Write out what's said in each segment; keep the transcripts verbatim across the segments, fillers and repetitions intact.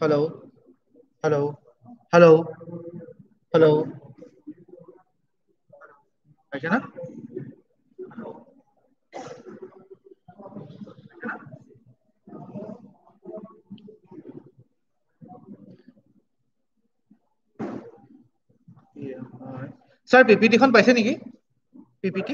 Hello. Hello. Hello. Hello. ऐसे ना। Sir পিপিটিখন পাইছে নেকি? PPT.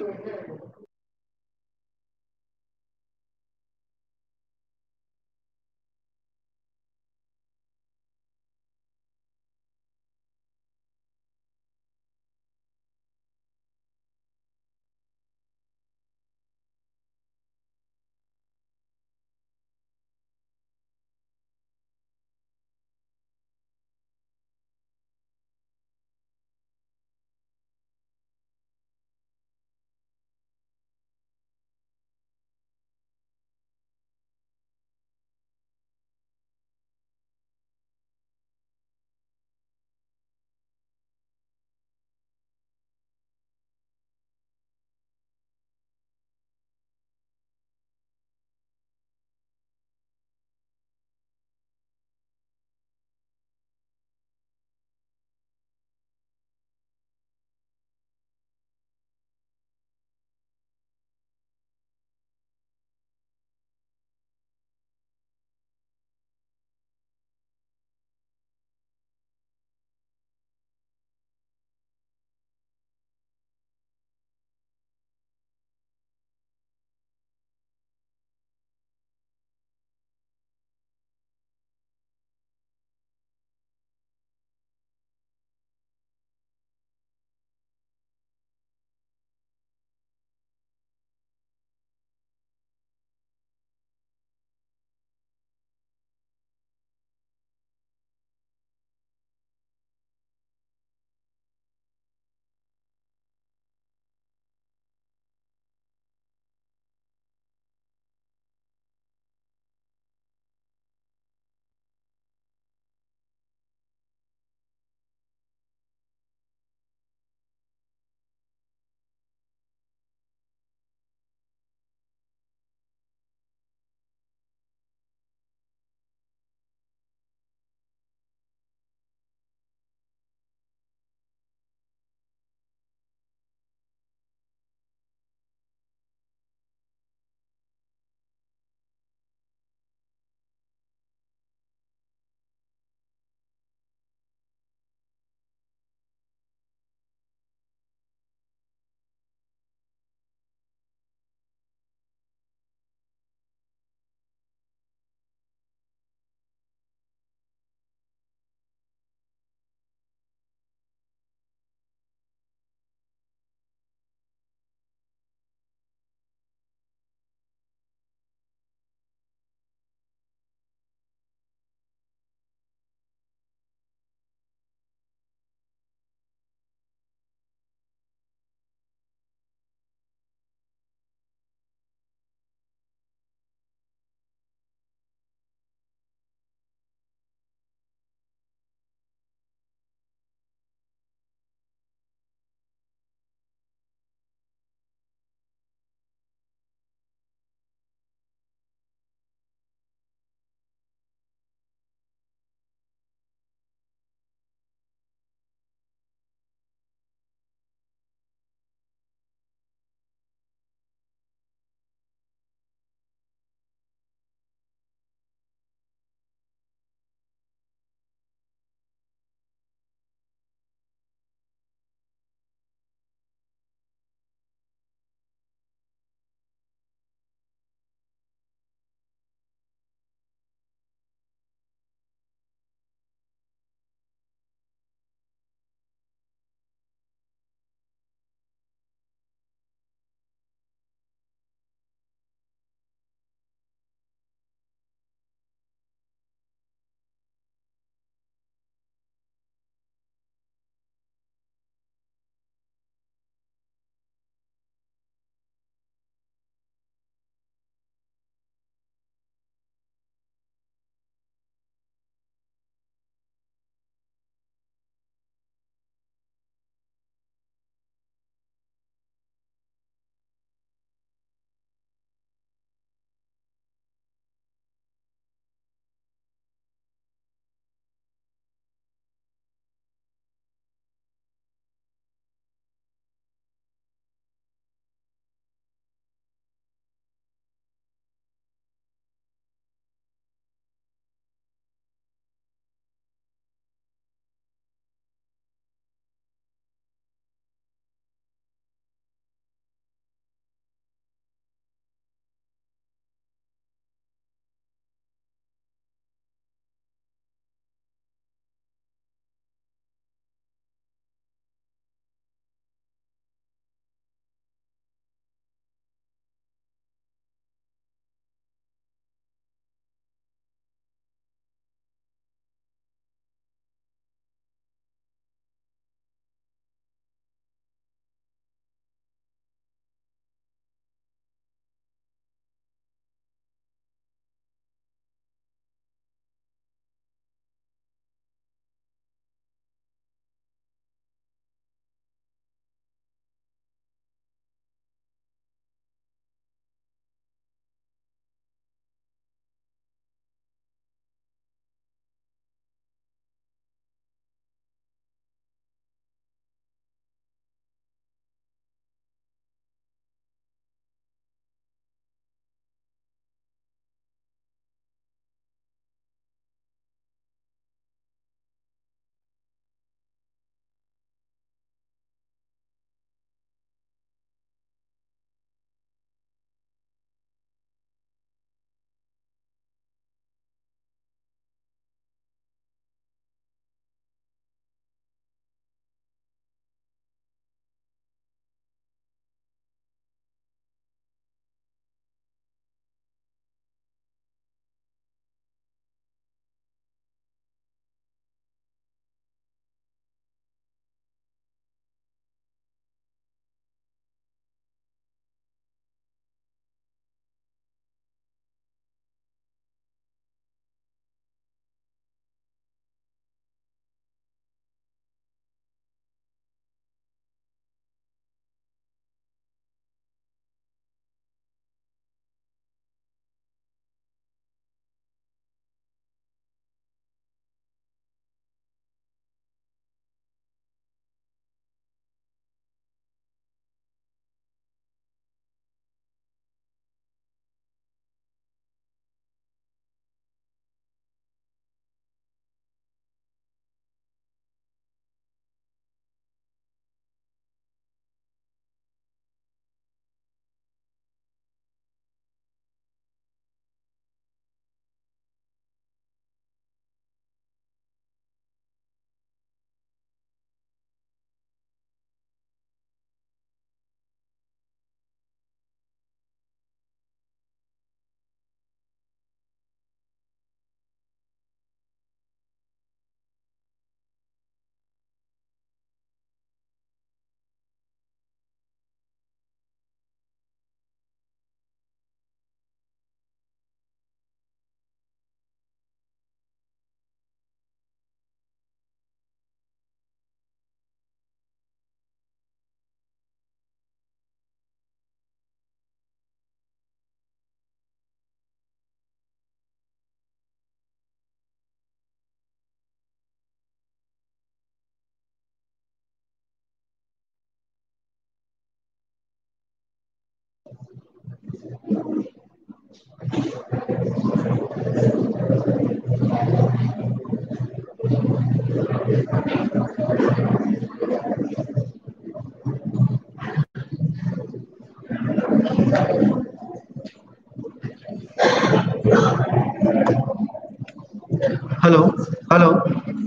Hello, hello,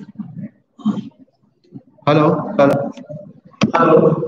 hello, hello, hello.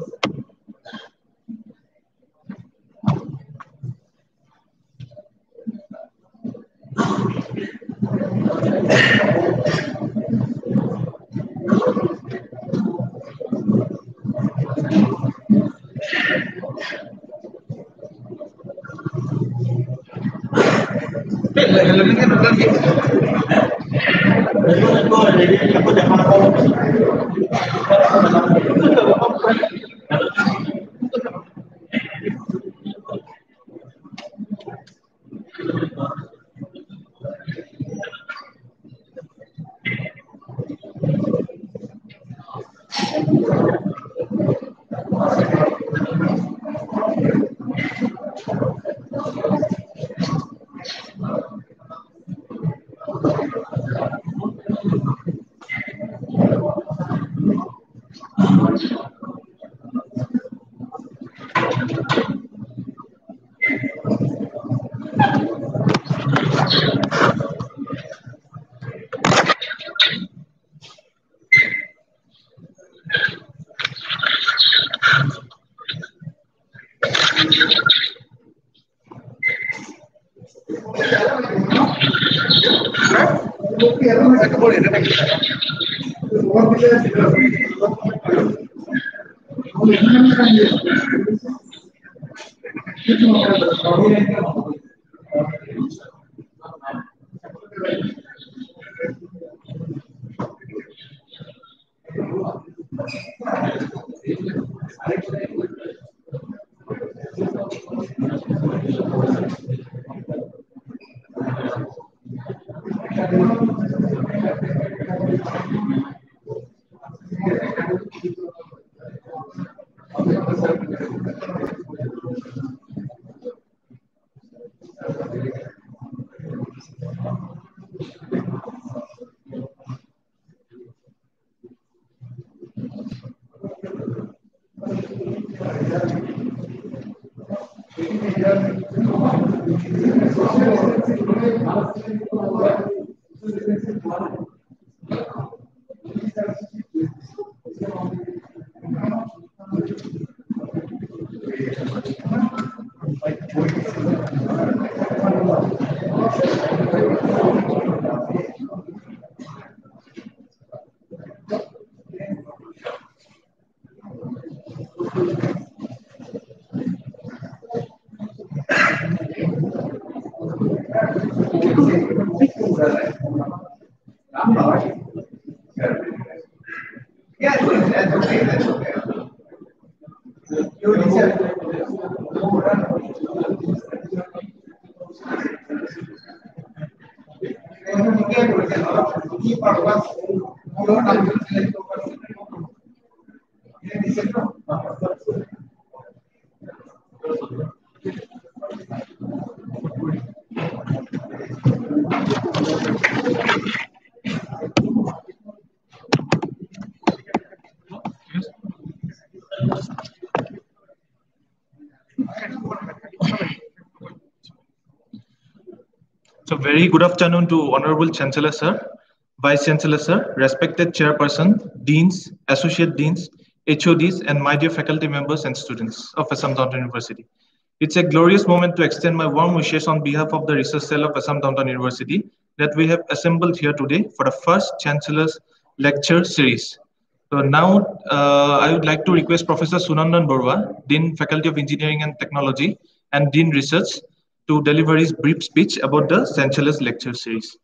So very good afternoon to Honorable Chancellor Sir, Vice Chancellor Sir, respected Chairperson, Deans, Associate Deans, H O Ds, and my dear faculty members and students of Assam Downtown University. It's a glorious moment to extend my warm wishes on behalf of the Research Cell of Assam Downtown University that we have assembled here today for the first Chancellor's Lecture Series. So now uh, I would like to request Professor Sunandan Barua, Dean Faculty of Engineering and Technology and Dean Research, to deliver his brief speech about the Chancellor's Lecture Series.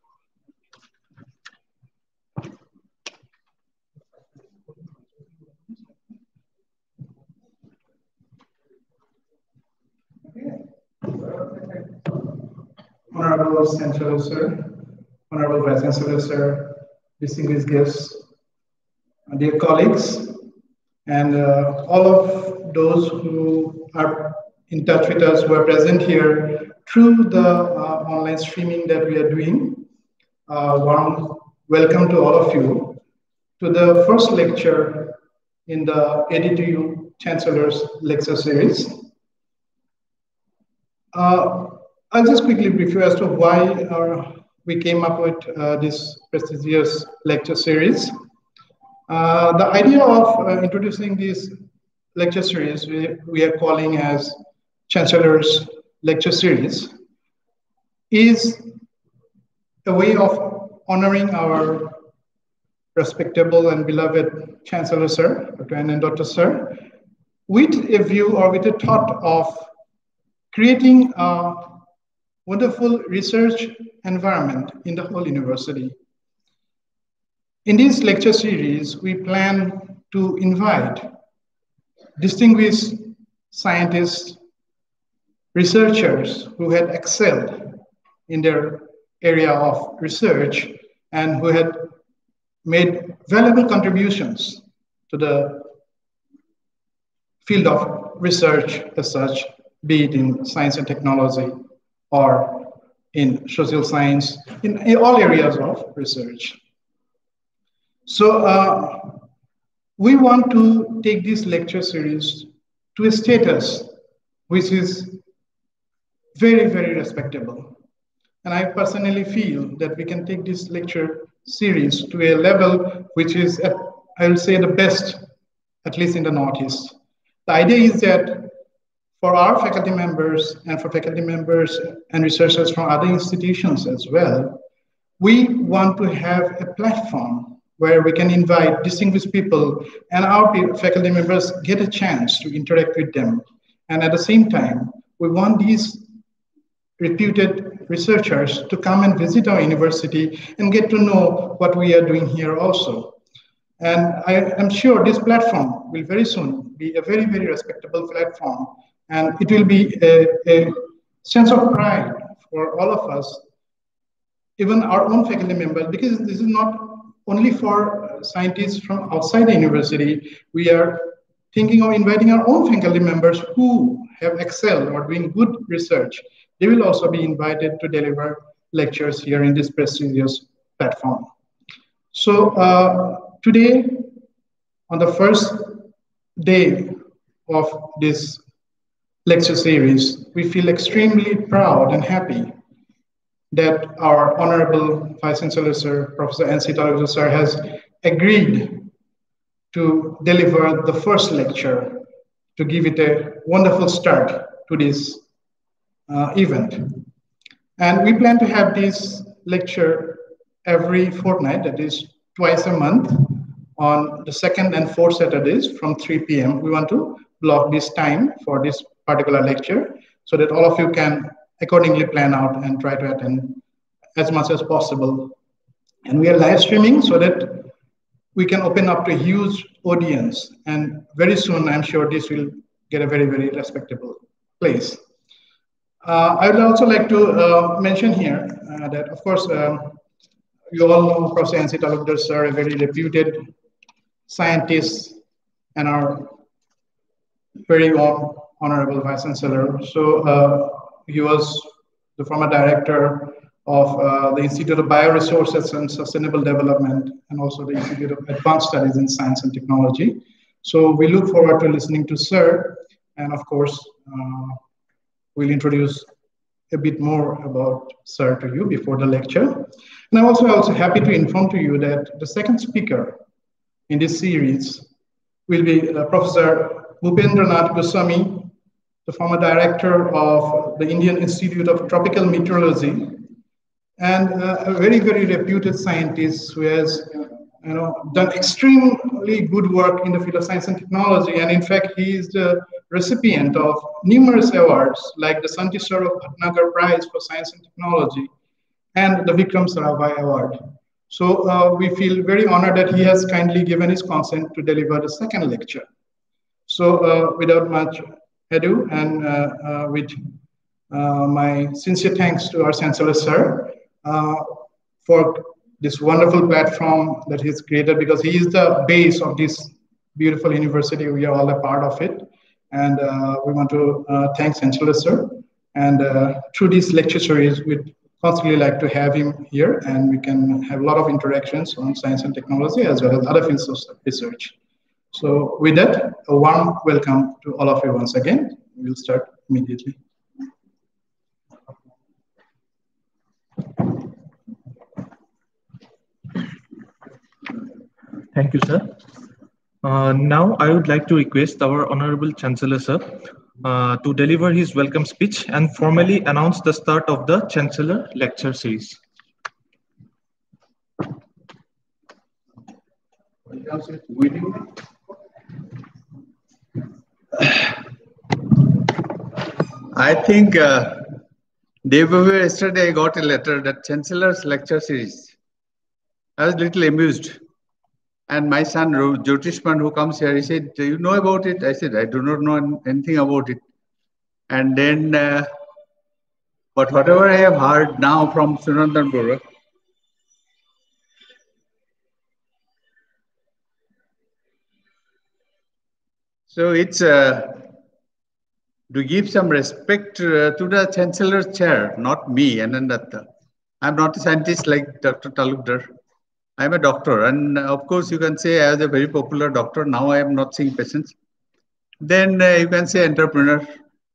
Honorable Chancellor Sir, Honorable Vice Chancellor Sir, distinguished guests, dear colleagues, and uh, all of those who are in touch with us, who are present here through the uh, online streaming that we are doing. Uh, warm welcome to all of you to the first lecture in the A D T U Chancellor's lecture series. Uh, I'll just quickly brief you as to why uh, we came up with uh, this prestigious lecture series. Uh, the idea of uh, introducing this lecture series we, we are calling as Chancellor's lecture series is a way of honoring our respectable and beloved Chancellor Sir, Doctor N N Dutta Sir, with a view or with a thought of creating a wonderful research environment in the whole university. In this lecture series, we plan to invite distinguished scientists, researchers who had excelled in their area of research and who had made valuable contributions to the field of research as such, be it in science and technology or in social science, in, in all areas of research. So uh, we want to take this lecture series to a status which is very, very respectable. And I personally feel that we can take this lecture series to a level which is, at, I will say, the best, at least in the Northeast. The idea is that for our faculty members and for faculty members and researchers from other institutions as well, we want to have a platform where we can invite distinguished people and our faculty members get a chance to interact with them. And at the same time, we want these reputed researchers to come and visit our university and get to know what we are doing here also. And I am sure this platform will very soon be a very, very respectable platform. And it will be a, a sense of pride for all of us, even our own faculty members, because this is not only for scientists from outside the university. We are thinking of inviting our own faculty members who have excelled or doing good research. They will also be invited to deliver lectures here in this prestigious platform. So uh, today, on the first day of this lecture series, we feel extremely proud and happy that our Honorable Vice Chancellor Sir, Professor N C Talukder Sir, has agreed to deliver the first lecture to give it a wonderful start to this uh, event. And we plan to have this lecture every fortnight, that is twice a month, on the second and fourth Saturdays from three P M We want to block this time for this particular lecture so that all of you can accordingly plan out and try to attend as much as possible. And we are live streaming so that we can open up to a huge audience. And very soon, I'm sure this will get a very, very respectable place. Uh, I would also like to uh, mention here uh, that, of course, um, you all know Professor N C Talukder Sir, a very reputed scientist and our very own Honorable Vice Chancellor. So uh, he was the former director of uh, the Institute of Bioresources and Sustainable Development, and also the Institute of Advanced Studies in Science and Technology. So we look forward to listening to Sir, and of course, uh, we'll introduce a bit more about Sir to you before the lecture. And I'm also, also happy to inform to you that the second speaker in this series will be uh, Professor Bhupendranath Goswami, the former director of the Indian Institute of Tropical Meteorology, and uh, a very, very reputed scientist who has you know, done extremely good work in the field of science and technology. And in fact, he is the recipient of numerous awards like the Santi Swarup Bhatnagar Prize for Science and Technology and the Vikram Sarabhai Award. So uh, we feel very honored that he has kindly given his consent to deliver the second lecture. So uh, without much ado, and uh, uh, with uh, my sincere thanks to our Chancellor Sir uh, for this wonderful platform that he's created, because he is the base of this beautiful university. We are all a part of it. And uh, we want to uh, thank Chancellor Sir. And uh, through this lecture series, we'd constantly like to have him here, and we can have a lot of interactions on science and technology as well as other fields of research. So with that, a warm welcome to all of you once again. We'll start immediately. Thank you, sir. Uh, now, I would like to request our Honorable Chancellor, sir, uh, to deliver his welcome speech and formally announce the start of the Chancellor Lecture Series. I think uh, day before yesterday I got a letter that Chancellor's Lecture Series. I was a little amused. And my son, Jyotishman, who comes here, he said, do you know about it? I said, I do not know anything about it. And then, uh, but whatever I have heard now from Sunandan Bora, so it's uh, to give some respect uh, to the Chancellor's chair, not me, Anandatta. I'm not a scientist like Doctor Talukdar. I'm a doctor, and of course you can say I was a very popular doctor. Now I am not seeing patients. Then uh, you can say entrepreneur.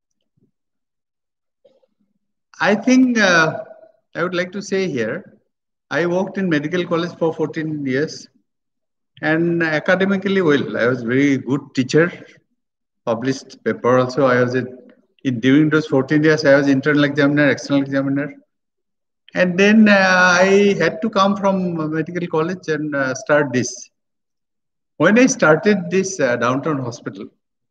I think uh, I would like to say here, I worked in medical college for fourteen years, and academically well. I was very good teacher, published paper also. I was a, in during those fourteen years, I was internal examiner, external examiner. And then uh, I had to come from medical college and uh, start this. When I started this uh, downtown hospital,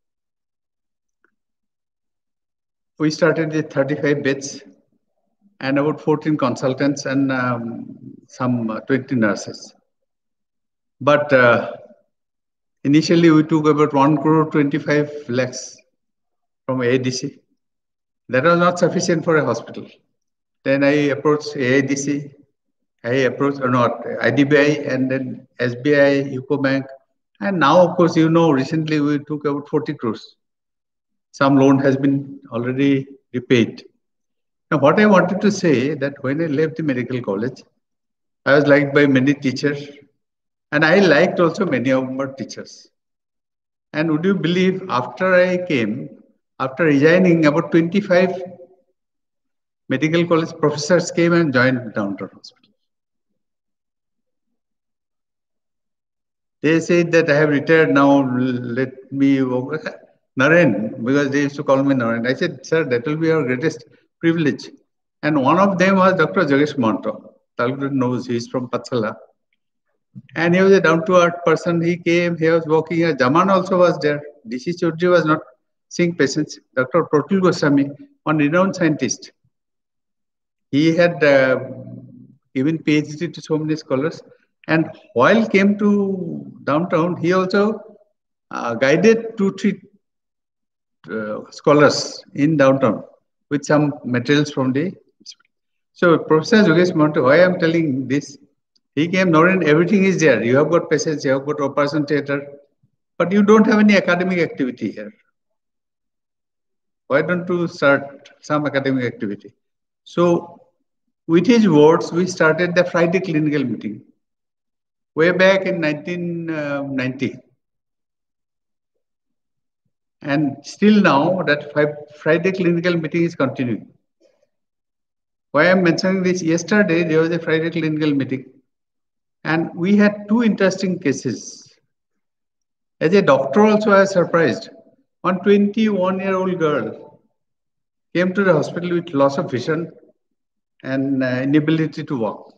we started with thirty-five beds and about fourteen consultants and um, some uh, twenty nurses. But uh, initially we took about one crore twenty-five lakhs from A I D C. That was not sufficient for a hospital. Then I approached A I D C, I approached or not I D B I, and then S B I, UCO Bank, and now of course you know recently we took about forty crores. Some loan has been already repaid. Now what I wanted to say that when I left the medical college, I was liked by many teachers, and I liked also many of our teachers. And would you believe after I came, after resigning, about twenty-five medical college professors came and joined Downtown Hospital. They said that I have retired now, let me work. Naren, because they used to call me Naren. I said, sir, that will be our greatest privilege. And one of them was Doctor Jogesh Mahanto. Talukdar knows, he is from Patsala. And he was a down-to-earth person. He came, he was working here. Jaman also was there. D C Chaudhary was not seeing patients. Doctor Protul Goswami, one renowned scientist. He had uh, given PhD to so many scholars. And while came to downtown, he also uh, guided two, three uh, scholars in downtown with some materials from the. So Professor Jogesh Mahanto, why I am telling this, he came, Naren, everything is there. You have got patients, you have got operation theater, but you don't have any academic activity here. Why don't you start some academic activity? So with his words, we started the Friday clinical meeting way back in nineteen ninety. And still now that Friday clinical meeting is continuing. Why I am mentioning this, yesterday there was a Friday clinical meeting and we had two interesting cases. As a doctor also I was surprised. One twenty-one year old girl came to the hospital with loss of vision and uh, inability to walk.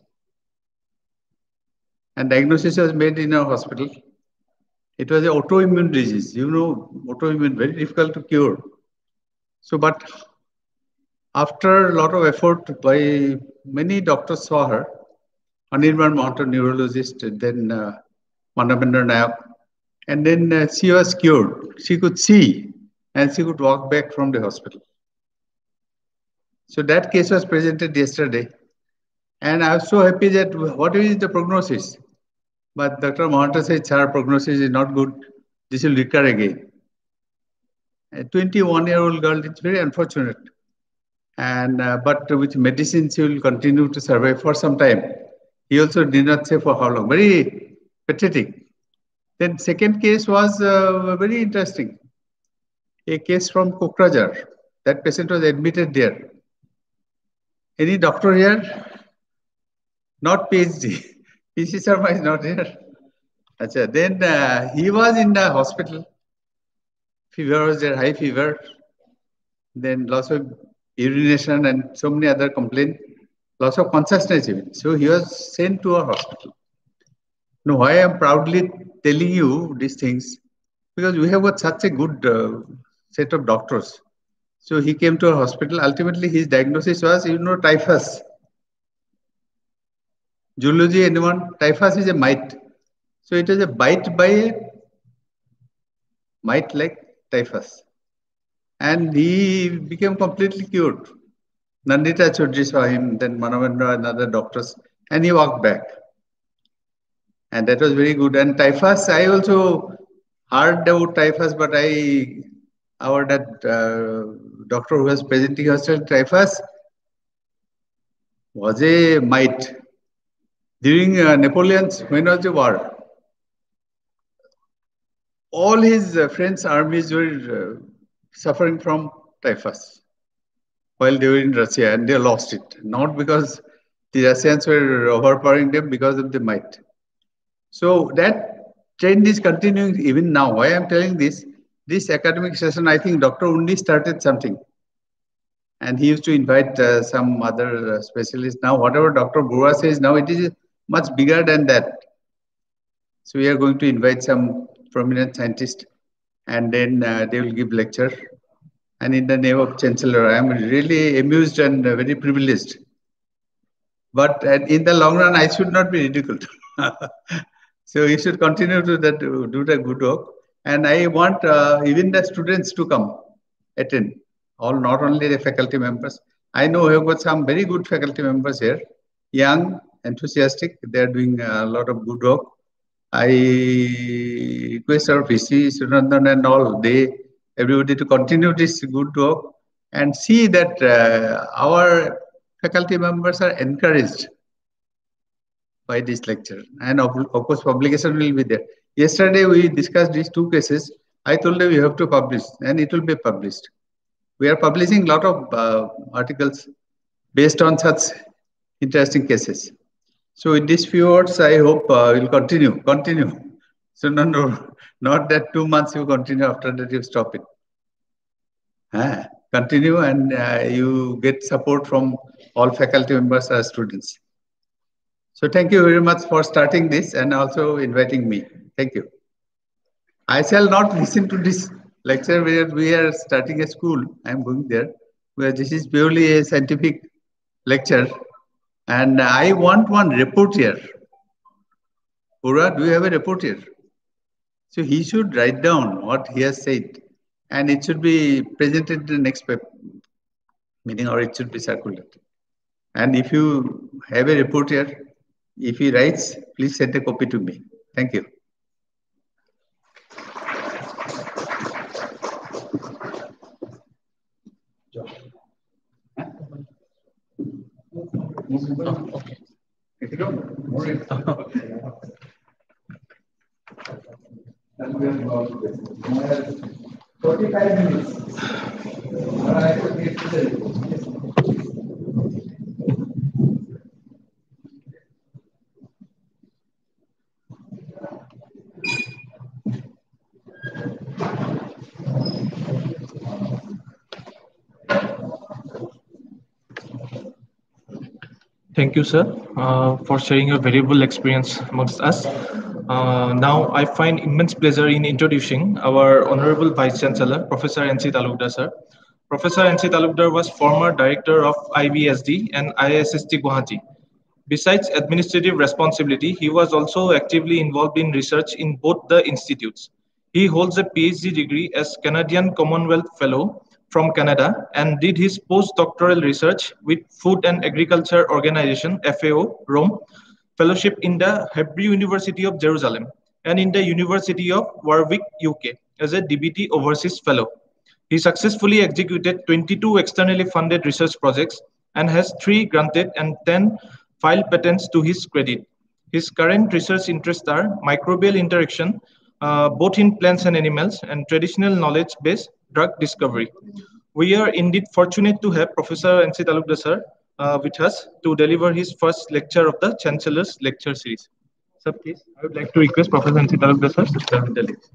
And diagnosis was made in our hospital. It was an autoimmune disease. You know, autoimmune, very difficult to cure. So, but after a lot of effort by many doctors saw her, Anirban Mahanto, neurologist, then uh, Manabendra Nayak, and then uh, she was cured. She could see and she could walk back from the hospital. So that case was presented yesterday. And I was so happy that what is the prognosis? But Doctor Mahanto said, sir, prognosis is not good. This will recur again. A twenty-one-year-old girl, it's very unfortunate. And uh, but with medicines, he will continue to survive for some time. He also did not say for how long. Very pathetic. Then second case was uh, very interesting. A case from Kokrajhar. That patient was admitted there. Any doctor here? Not PhD. P C Sharma is not here. Achha. Then uh, he was in the hospital. Fever was there, high fever. Then loss of urination and so many other complaints. Loss of consciousness even. So he was sent to a hospital. Now, why I am proudly telling you these things? Because we have got such a good uh, set of doctors. So he came to a hospital. Ultimately, his diagnosis was, you know, typhus. Zoology, anyone? Typhus is a mite. So it is a bite by a mite like typhus. And he became completely cured. Nandita Chaudhary saw him, then Manavendra and other doctors, and he walked back. And that was very good. And typhus, I also heard about typhus, but I, our that uh, doctor who was presenting us typhus was a mite. During uh, Napoleon's, when was the war? All his uh, French armies were uh, suffering from typhus while they were in Russia, and they lost it. Not because the Russians were overpowering them, because of the mite. So that trend is continuing even now. Why I am telling this? This academic session, I think Doctor Undi started something. And he used to invite uh, some other uh, specialists. Now, whatever Doctor Bora says now, it is much bigger than that. So we are going to invite some prominent scientists, and then uh, they will give lecture. And in the name of Chancellor, I am really amused and uh, very privileged. But uh, in the long run, I should not be ridiculed. So you should continue to that, do the good work. And I want uh, even the students to come attend, all not only the faculty members. I know we have got some very good faculty members here, young, enthusiastic. They are doing a lot of good work. I request our V C, Sunandan and all, they, everybody to continue this good work and see that uh, our faculty members are encouraged by this lecture. And of, of course, publication will be there. Yesterday, we discussed these two cases. I told them you have to publish, and it will be published. We are publishing a lot of uh, articles based on such interesting cases. So in these few words, I hope uh, we'll continue, continue. So no, no, not that two months you continue, after that you stop it. Ah, continue, and uh, you get support from all faculty members as students. So thank you very much for starting this and also inviting me. Thank you. I shall not listen to this lecture where we are starting a school. I am going there, where this is purely a scientific lecture. And I want one report here. Pura, do you have a report here? So he should write down what he has said, and it should be presented in the next meeting, or it should be circulated. And if you have a report here, if he writes, please send a copy to me. Thank you. Oh, okay. If you don't, more forty-five minutes. I could get to the Thank you, sir, uh, for sharing your valuable experience amongst us. Uh, now, I find immense pleasure in introducing our Honorable Vice Chancellor, Professor N C Talukdar, sir. Professor N C Talukdar was former director of I B S D and I I S S T Guwahati. Besides administrative responsibility, he was also actively involved in research in both the institutes. He holds a PhD degree as Canadian Commonwealth Fellow from Canada and did his postdoctoral research with Food and Agriculture Organization, F A O, Rome, fellowship in the Hebrew University of Jerusalem and in the University of Warwick, U K, as a D B T Overseas Fellow. He successfully executed twenty-two externally funded research projects and has three granted and ten filed patents to his credit. His current research interests are microbial interaction, uh, both in plants and animals, and traditional knowledge-based drug discovery. We are indeed fortunate to have Professor N C Talukder sir uh, with us to deliver his first lecture of the Chancellor's Lecture Series. Sir, please, I would like to request Professor N C Talukder sir to start with the lecture.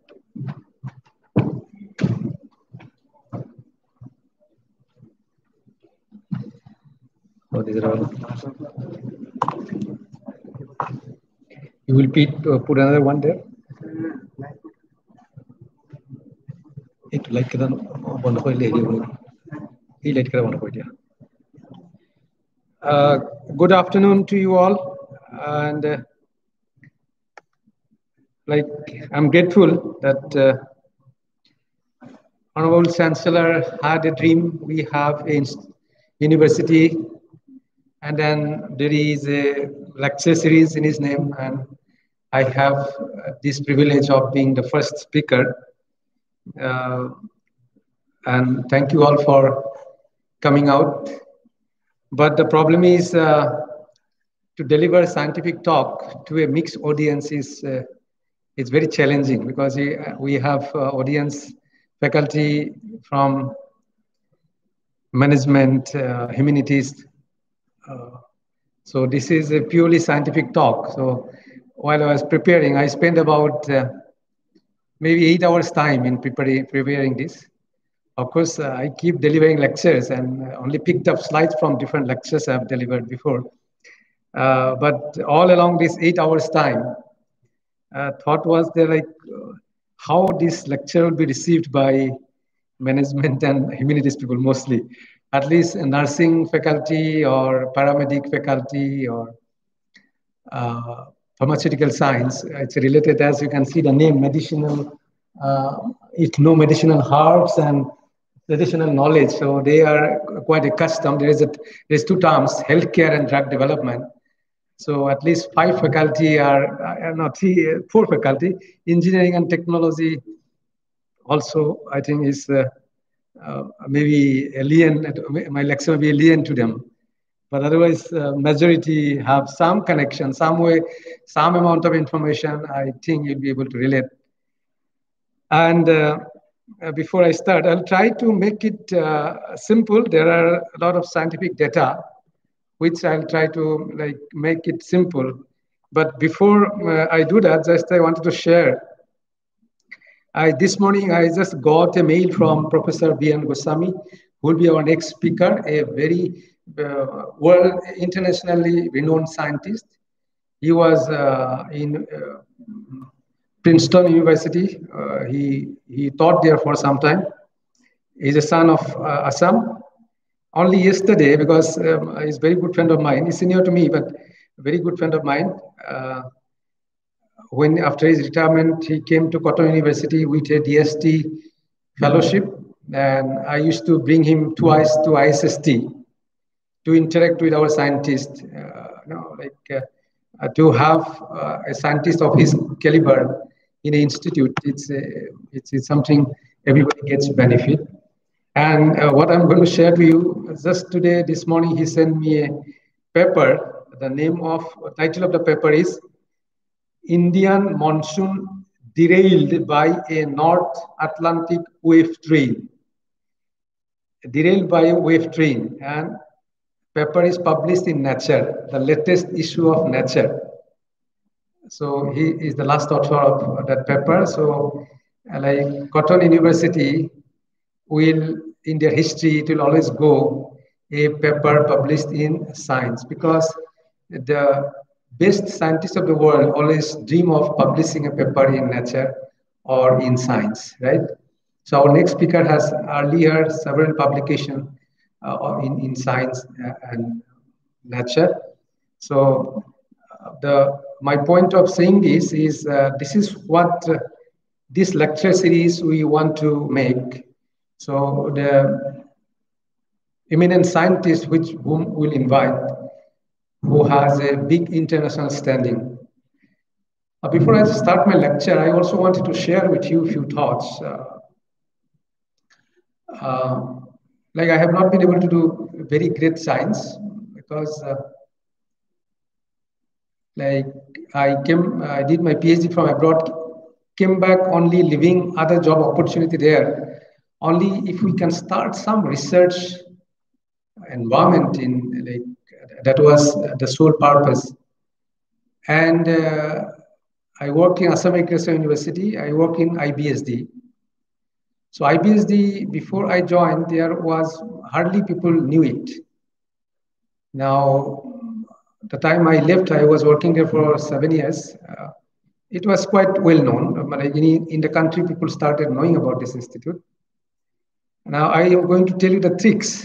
Oh, these are all. You will put, uh, put another one there? It like one uh, good afternoon to you all, and uh, like I'm grateful that uh, Honorable Chancellor had a dream. We have a university, and then there is a lecture series in his name, and I have uh, this privilege of being the first speaker. Uh, and thank you all for coming out. But the problem is uh, to deliver scientific talk to a mixed audience is uh, it's very challenging, because we, we have uh, audience faculty from management, uh, humanities. Uh, so this is a purely scientific talk. So while I was preparing, I spent about uh, maybe eight hours time in preparing, preparing this. Of course, uh, I keep delivering lectures and only picked up slides from different lectures I've delivered before. Uh, but all along this eight hours time, uh, thought was there like uh, how this lecture will be received by management and humanities people mostly, at least nursing faculty or paramedic faculty or uh, pharmaceutical science. It's related, as you can see the name, medicinal, uh, it know medicinal herbs and traditional knowledge. So they are quite accustomed. There is a, there's two terms, healthcare and drug development. So at least five faculty are, uh, no, three, four faculty. Engineering and technology also, I think, is uh, uh, maybe alien, my lecture will be alien to them. But otherwise, uh, majority have some connection, some way, some amount of information, I think you'll be able to relate. And uh, before I start, I'll try to make it uh, simple. There are a lot of scientific data, which I'll try to like make it simple. But before uh, I do that, just I wanted to share. I, this morning, I just got a mail from Professor B N Goswami, who will be our next speaker, a very uh, world internationally renowned scientist. He was uh, in uh, Princeton University. Uh, he, he taught there for some time. He's a son of uh, Assam. Only yesterday, because um, he's a very good friend of mine, he's senior to me, but a very good friend of mine. Uh, when after his retirement, he came to Cotton University with a D S T fellowship. And I used to bring him twice to I S S T to interact with our scientists, uh, you know, like uh, to have uh, a scientist of his caliber in an institute. It's, a, it's, it's something everybody gets benefit. And uh, what I'm going to share to you, just today, this morning, he sent me a paper. The name of, title of the paper is Indian Monsoon Derailed by a North Atlantic Wave Train. Derailed by a wave train. And paper is published in Nature, the latest issue of Nature. So he is the last author of that paper. So like Cotton University will, in their history, it will always go a paper published in Science, because the best scientists of the world always dream of publishing a paper in Nature or in Science, right? So our next speaker has earlier several publications uh, in, in Science and Nature. So uh, the my point of saying this is uh, this is what uh, this lecture series we want to make. So the eminent scientist which whom we'll invite, who has a big international standing. Uh, before I start my lecture, I also wanted to share with you a few thoughts. Uh, uh, like I have not been able to do very great science because uh, like I came, I did my PhD from abroad, came back only leaving other job opportunity there. Only if we can start some research environment in like that was the sole purpose. And uh, I work in Assam Agricultural University. I work in I B S D. So I B S D, before I joined, there was hardly people knew it. Now, the time I left, I was working there for seven years. Uh, it was quite well known. In, in the country, people started knowing about this institute. Now, I am going to tell you the tricks.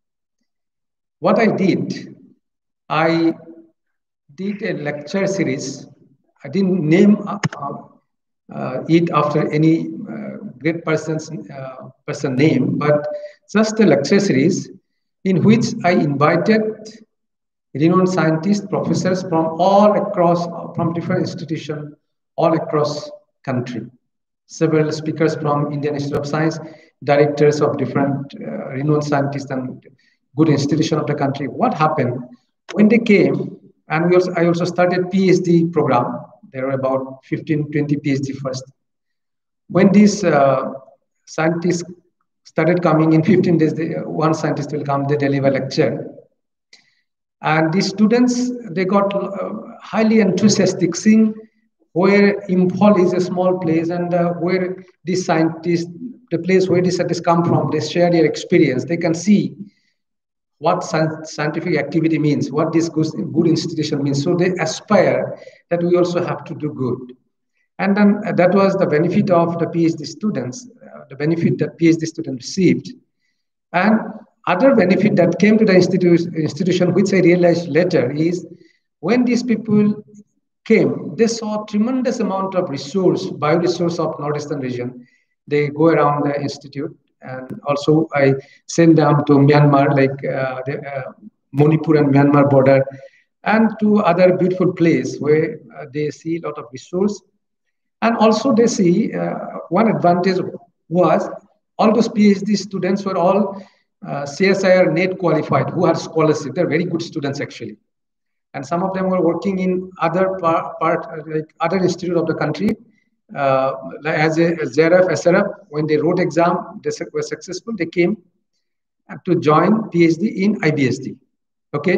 What I did, I did a lecture series. I didn't name uh, uh, it after any uh, great person's uh, person name, but just a lecture series in which I invited renowned scientists, professors from all across, from different institutions, all across country. Several speakers from Indian Institute of Science, directors of different uh, renowned scientists and good institution of the country. What happened when they came, and we also, I also started PhD program. There were about fifteen, twenty PhD first. When these uh, scientists started coming in fifteen days, they, one scientist will come, they deliver lecture. And these students, they got uh, highly enthusiastic, seeing where Imphal is a small place and uh, where these scientists, the place where these scientists come from, they share their experience. They can see what scientific activity means, what this good institution means. So they aspire that we also have to do good. And then uh, that was the benefit of the PhD students, uh, the benefit that PhD students received. And other benefit that came to the institu institution, which I realized later, is when these people came, they saw tremendous amount of resource, bioresource of Northeastern region. They go around the institute, and also I send them to Myanmar, like uh, the uh, Manipur and Myanmar border, and to other beautiful place where uh, they see a lot of resource. And also they see uh, one advantage was all those PhD students were all uh, C S I R NET qualified, who had scholarship. They're very good students actually. And some of them were working in other part, part like other institute of the country, uh, as a as Z R F, S R F. When they wrote exam, they were successful. They came to join PhD in I B S D. Okay.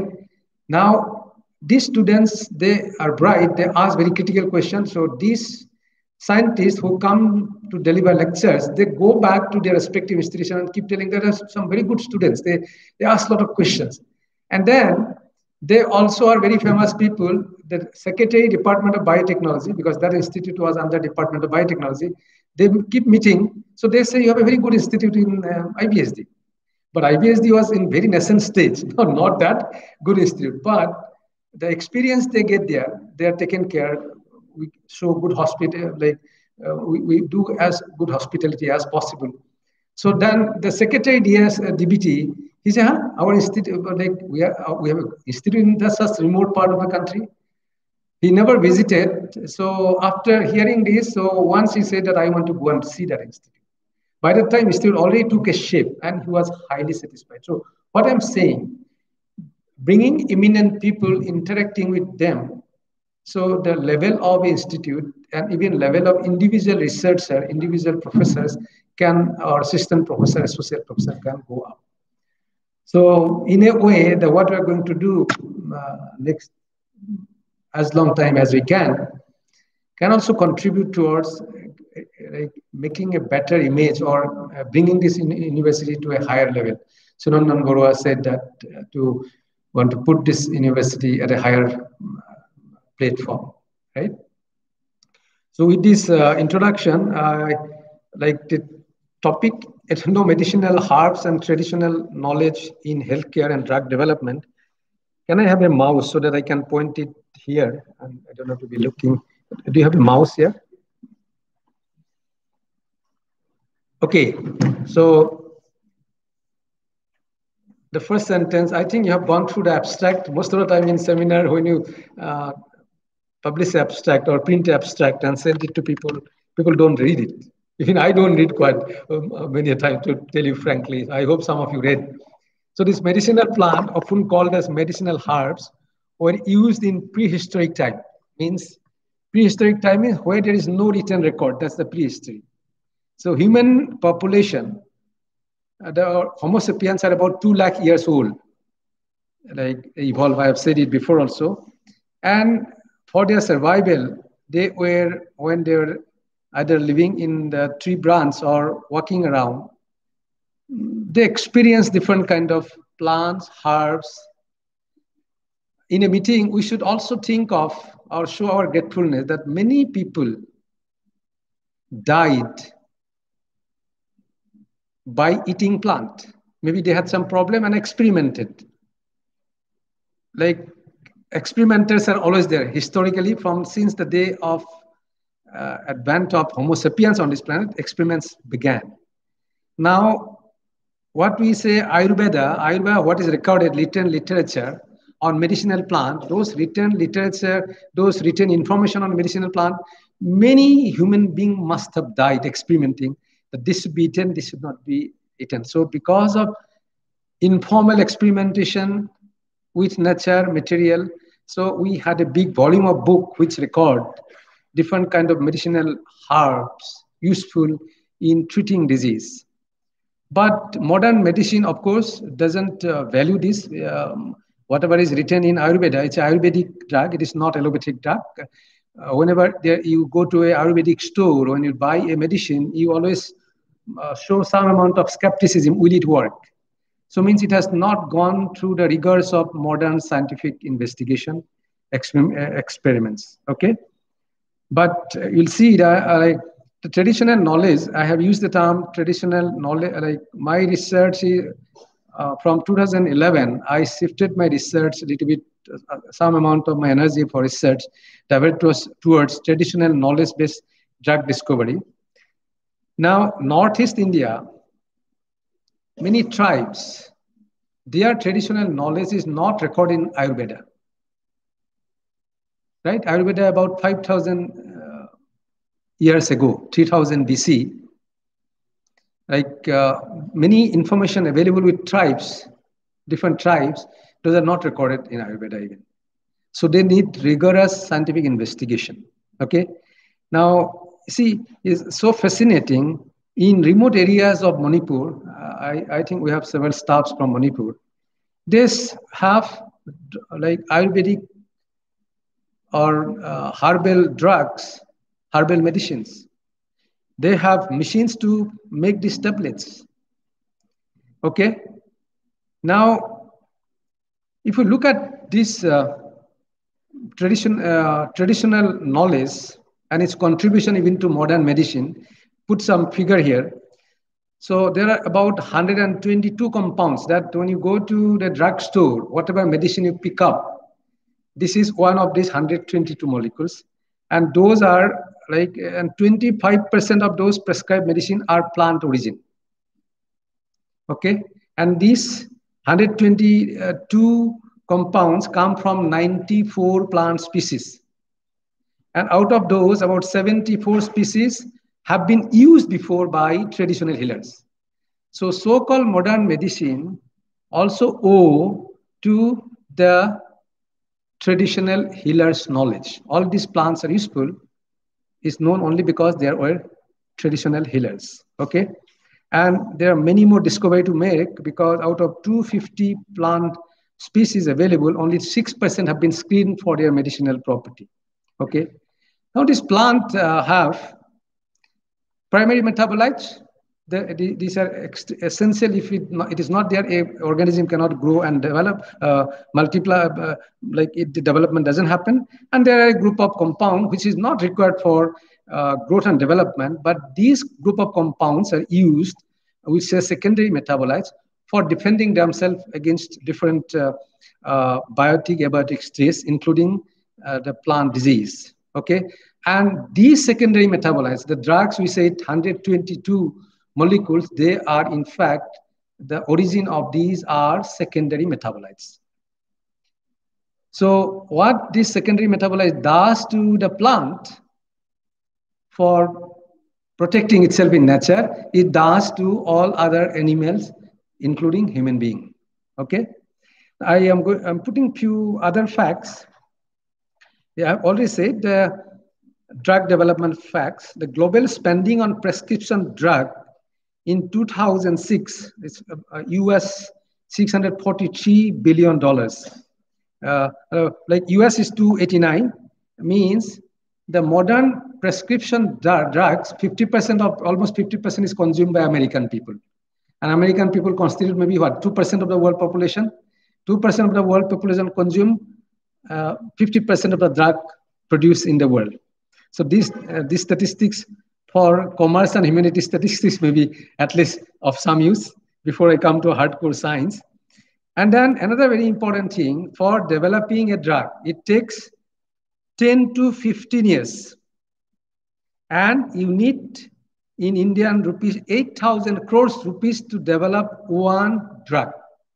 Now these students, they are bright. They ask very critical questions. So these scientists who come to deliver lectures, they go back to their respective institution and keep telling there are some very good students. They they ask a lot of questions, and then they also are very famous people. The Secretary, Department of Biotechnology, because that institute was under Department of Biotechnology, they keep meeting. So they say you have a very good institute in um, I B S D. But I B S D was in very nascent stage, no, not that good institute. But the experience they get there, they are taken care. We show good hospital, like uh, we, we do as good hospitality as possible. So then the Secretary D S, uh, D B T, he said, huh? Our institute, like we are, uh, we have an institute in the such remote part of the country. He never visited. So after hearing this, so once he said that I want to go and see that institute. By the time, institute already took a shape and he was highly satisfied. So what I'm saying, bringing eminent people, interacting with them, so the level of institute and even level of individual researcher, individual professors can, or assistant professor, associate professor can go up. So in a way, the what we're going to do uh, next, as long time as we can, can also contribute towards uh, like making a better image or uh, bringing this in university to a higher level. So Nandan Barua said that uh, to want to put this university at a higher uh, platform, right? So with this uh, introduction, uh, like the topic, ethnomedicinal herbs and traditional knowledge in healthcare and drug development. Can I have a mouse so that I can point it here? And I don't have to be looking. Do you have a mouse here? Okay, so the first sentence, I think you have gone through the abstract. Most of the time in seminar, when you uh, publish abstract or print abstract and send it to people, people don't read it. Even I don't read quite um, many a time, to tell you frankly. I hope some of you read. So this medicinal plant, often called as medicinal herbs, were used in prehistoric time. Means prehistoric time is where there is no written record. That's the prehistory. So human population, uh, the Homo sapiens are about two lakh years old. Like evolve, I have said it before also. And for their survival, they were, when they were either living in the tree branch or walking around, they experience different kind of plants, herbs. In a meeting, we should also think of or show our gratefulness that many people died by eating plant. Maybe they had some problem and experimented. Like experimenters are always there historically, from since the day of uh, advent of Homo sapiens on this planet, experiments began. Now, what we say Ayurveda, Ayurveda, what is recorded, written literature on medicinal plant, those written literature, those written information on medicinal plant, many human beings must have died experimenting that this should be eaten, this should not be eaten. So because of informal experimentation with nature, material, so we had a big volume of book which record different kind of medicinal herbs useful in treating disease. But modern medicine, of course, doesn't uh, value this. Um, whatever is written in Ayurveda, it's an Ayurvedic drug. It is not allopathic drug. Uh, whenever there, you go to a Ayurvedic store, when you buy a medicine, you always uh, show some amount of skepticism. Will it work? So means it has not gone through the rigors of modern scientific investigation, exper experiments. Okay, but uh, you'll see that uh, like the traditional knowledge. I have used the term traditional knowledge. Like my research is, uh, from two thousand eleven, I shifted my research a little bit, uh, some amount of my energy for research, diverted towards, towards traditional knowledge-based drug discovery. Now, Northeast India, many tribes, their traditional knowledge is not recorded in Ayurveda. Right? Ayurveda about five thousand uh, years ago, three thousand B C. Like uh, many information available with tribes, different tribes, those are not recorded in Ayurveda even. So they need rigorous scientific investigation. Okay. Now, see, it's so fascinating. In remote areas of Manipur, uh, I, I think we have several staffs from Manipur. They have like Ayurvedic or uh, herbal drugs, herbal medicines. They have machines to make these tablets. Okay. Now, if you look at this uh, tradition, uh, traditional knowledge and its contribution even to modern medicine, put some figure here. So there are about one hundred twenty-two compounds that when you go to the drugstore, whatever medicine you pick up, this is one of these one hundred twenty-two molecules. And those are like, and twenty-five percent of those prescribed medicine are plant origin. Okay. And these one hundred twenty-two compounds come from ninety-four plant species. And out of those, about seventy-four species have been used before by traditional healers. So so-called modern medicine also owe to the traditional healers' knowledge. All these plants are useful is known only because there were traditional healers. Okay. And there are many more discovery to make, because out of two hundred fifty plant species available, only six percent have been screened for their medicinal property. Okay. Now this plant uh, have primary metabolites. The, the, these are essential. If it, not, it is not there, a organism cannot grow and develop, uh, multiply, uh, like it, the development doesn't happen. And there are a group of compounds which is not required for uh, growth and development, but these group of compounds are used, which are secondary metabolites, for defending themselves against different uh, uh, biotic, abiotic stress, including uh, the plant disease. Okay, and these secondary metabolites, the drugs we say one hundred twenty-two molecules, they are in fact, the origin of these are secondary metabolites. So what this secondary metabolite does to the plant, for protecting itself in nature, it does to all other animals, including human being. Okay, I am go I'm putting few other facts. Yeah, I've already said the drug development facts. The global spending on prescription drug in two thousand six is uh, U S six hundred forty-three billion dollars. Uh, uh, like U S is two eighty-nine, means the modern prescription drugs, fifty percent of almost fifty percent is consumed by American people. And American people constitute maybe what, two percent of the world population? two percent of the world population consume uh, fifty percent of the drug produced in the world. So these, uh, these statistics for commerce and humanity statistics may be at least of some use before I come to hardcore science. And then another very important thing, for developing a drug, it takes ten to fifteen years. And you need in Indian rupees, eight thousand crores rupees to develop one drug.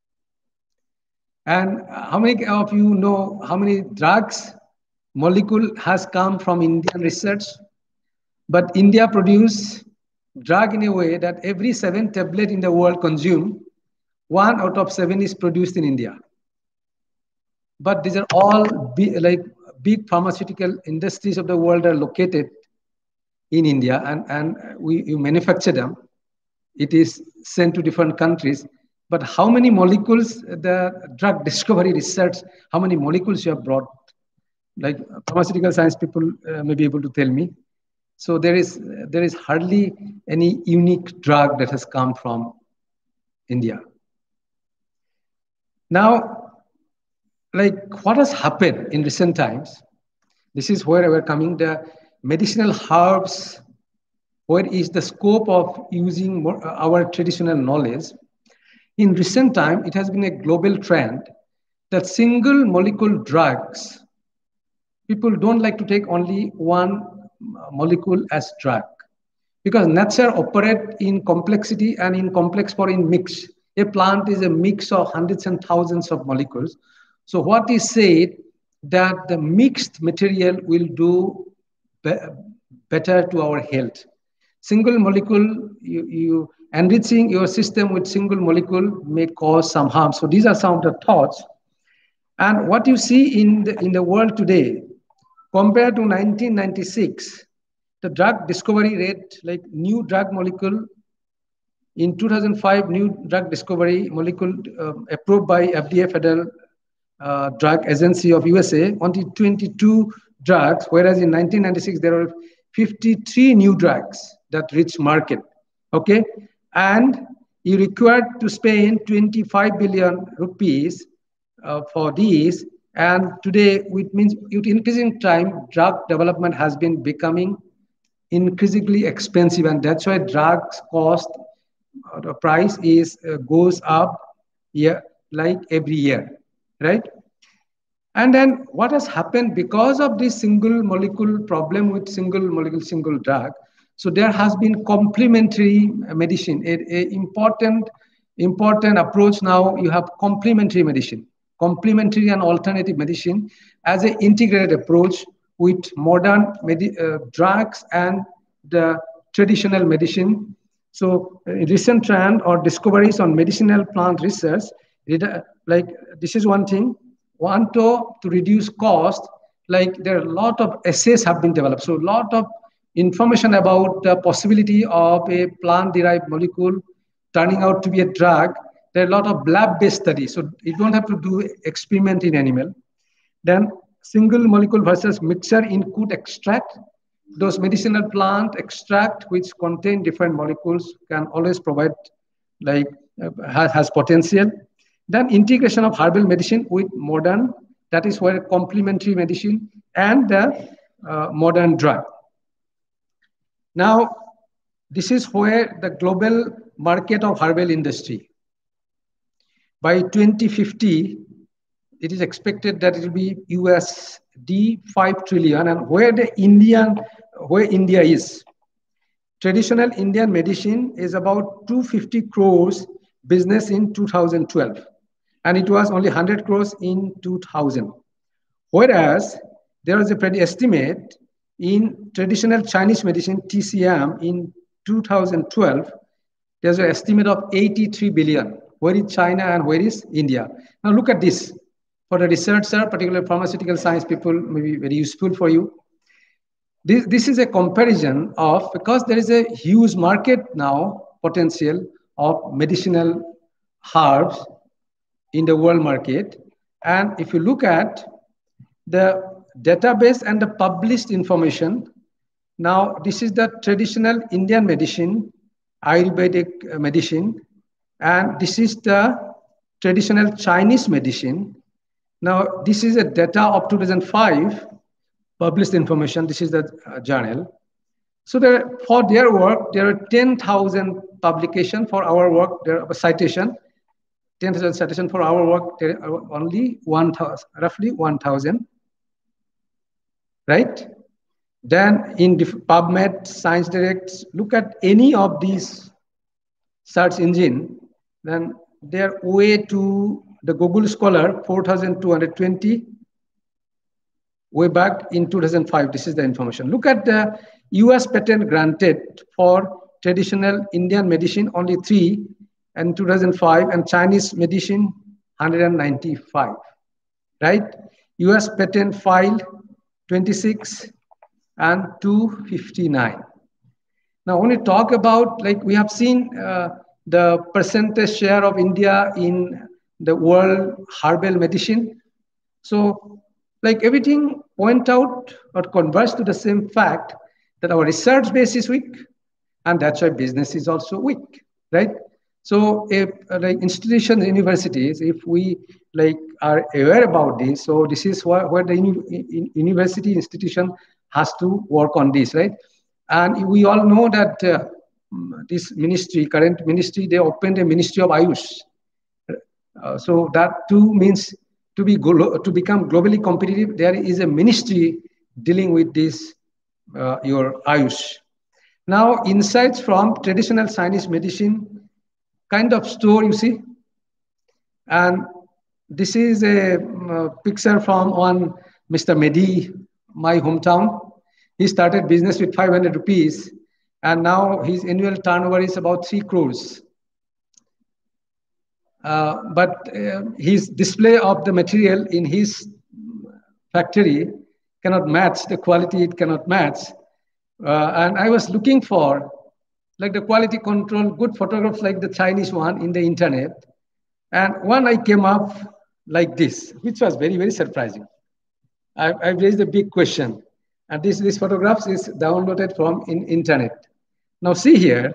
And how many of you know how many drugs molecule has come from Indian research? But India produce drug in a way that every seven tablet in the world consumed, one out of seven is produced in India. But these are all big, like big pharmaceutical industries of the world are located in India, and, and we you manufacture them. It is sent to different countries. But how many molecules, the drug discovery research, how many molecules you have brought? Like pharmaceutical science people uh, may be able to tell me. So there is, there is hardly any unique drug that has come from India. Now, like what has happened in recent times, this is where we're coming, the medicinal herbs, where is the scope of using more, uh, our traditional knowledge. In recent time, it has been a global trend that single molecule drugs, people don't like to take only one molecule as drug, because nature operates in complexity and in complex for in mix. A plant is a mix of hundreds and thousands of molecules. So what is said that the mixed material will do be better to our health. Single molecule, you, you enriching your system with single molecule may cause some harm. So these are some of the thoughts. And what you see in the, in the world today, compared to nineteen ninety-six, the drug discovery rate, like new drug molecule, in two thousand five, new drug discovery molecule uh, approved by F D A, Federal uh, Drug Agency of U S A, only twenty-two drugs, whereas in nineteen ninety-six, there were fifty-three new drugs that reached market, okay? And you required to spend twenty-five billion rupees uh, for these. And today, which means with increasing time, drug development has been becoming increasingly expensive, and that's why drugs cost, uh, the price is uh, goes up year, like every year, right? And then what has happened because of this single molecule problem with single molecule, single drug, so there has been complementary medicine, a, a important, important approach now. You have complementary medicine. Complementary and alternative medicine as an integrated approach with modern uh, drugs and the traditional medicine. So uh, recent trend or discoveries on medicinal plant research, like this is one thing. One to, to reduce cost, like there are a lot of assays have been developed. So a lot of information about the possibility of a plant-derived molecule turning out to be a drug. There are a lot of lab-based studies, so you don't have to do experiment in animal. Then single molecule versus mixture in could extract. Those medicinal plant extract which contain different molecules can always provide, like uh, has, has potential. Then integration of herbal medicine with modern, that is where complementary medicine and the uh, modern drug. Now, this is where the global market of herbal industry. By twenty fifty, it is expected that it will be U S D five trillion, and where the Indian, where India is. Traditional Indian medicine is about two hundred fifty crores business in two thousand twelve, and it was only one hundred crores in two thousand. Whereas there is a pretty estimate in traditional Chinese medicine, T C M, in two thousand twelve, there's an estimate of eighty-three billion. Where is China and where is India? Now look at this. For the researcher, particularly pharmaceutical science people, may be very useful for you. This, this is a comparison of, because there is a huge market now, potential of medicinal herbs in the world market. And if you look at the database and the published information, now this is the traditional Indian medicine, Ayurvedic medicine, and this is the traditional Chinese medicine. Now, this is a data of two thousand five, published information. This is the uh, journal. So there, for their work, there are ten thousand publications. For our work, there are a citation, ten thousand citation. For our work, there are only one thousand, roughly one thousand, right? Then in PubMed, Science Direct, look at any of these search engine, then they're way to the Google Scholar, four thousand two hundred twenty, way back in two thousand five. This is the information. Look at the U S patent granted for traditional Indian medicine, only three, and two thousand five, and Chinese medicine, one hundred ninety-five, right? U S patent filed, twenty-six, and two hundred fifty-nine. Now, when we talk about, like we have seen uh, the percentage share of India in the world herbal medicine. So like everything point out or converge to the same fact that our research base is weak, and that's why business is also weak, right? So if uh, like institutions, universities, if we like are aware about this, so this is where, where the uni university institution has to work on this, right? And we all know that uh, this ministry, current ministry, they opened a Ministry of Ayush. Uh, so that too means to be to become globally competitive, there is a ministry dealing with this, uh, your Ayush. Now, insights from traditional Chinese medicine kind of store, you see. And this is a uh, picture from one Mister Mehdi, my hometown. He started business with five hundred rupees, and now his annual turnover is about three crores. Uh, but uh, his display of the material in his factory cannot match the quality, it cannot match. Uh, and I was looking for like the quality control, good photographs like the Chinese one in the internet. And one I came up like this, which was very, very surprising. I, I raised a big question. And this, this photographs is downloaded from in internet. Now see here,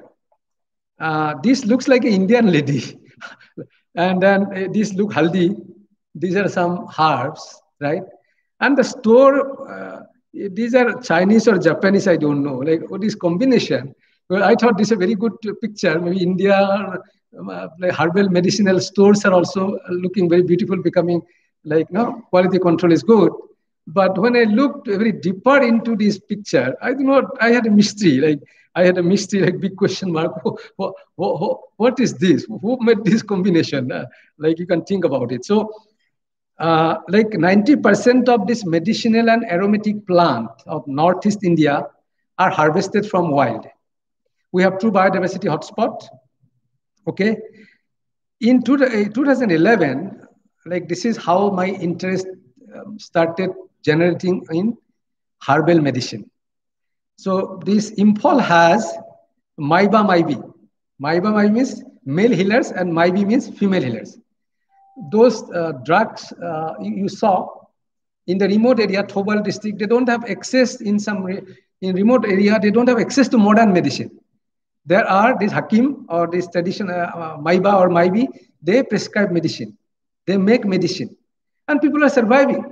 uh, this looks like an Indian lady. And then uh, these look haldi. These are some herbs, right? And the store, uh, these are Chinese or Japanese, I don't know. Like what is combination? Well, I thought this is a very good picture. Maybe India, uh, like herbal medicinal stores are also looking very beautiful, becoming like, no, quality control is good. But when I looked very deeper into this picture, I do not, I had a mystery, like I had a mystery, like big question mark. What, what, what is this? Who made this combination? Uh, like you can think about it. So uh, like ninety percent of this medicinal and aromatic plant of Northeast India are harvested from wild. We have true biodiversity hotspot, okay? In two, two thousand eleven, like this is how my interest um, started generating in herbal medicine. So this Imphal has Maiba Maibi. Maiba Maibi means male healers and Maibi means female healers. Those uh, drugs uh, you, you saw in the remote area, Thobal district, they don't have access in some, re in remote area, they don't have access to modern medicine. There are this Hakim or this traditional uh, Maiba or Maibi, they prescribe medicine. They make medicine and people are surviving.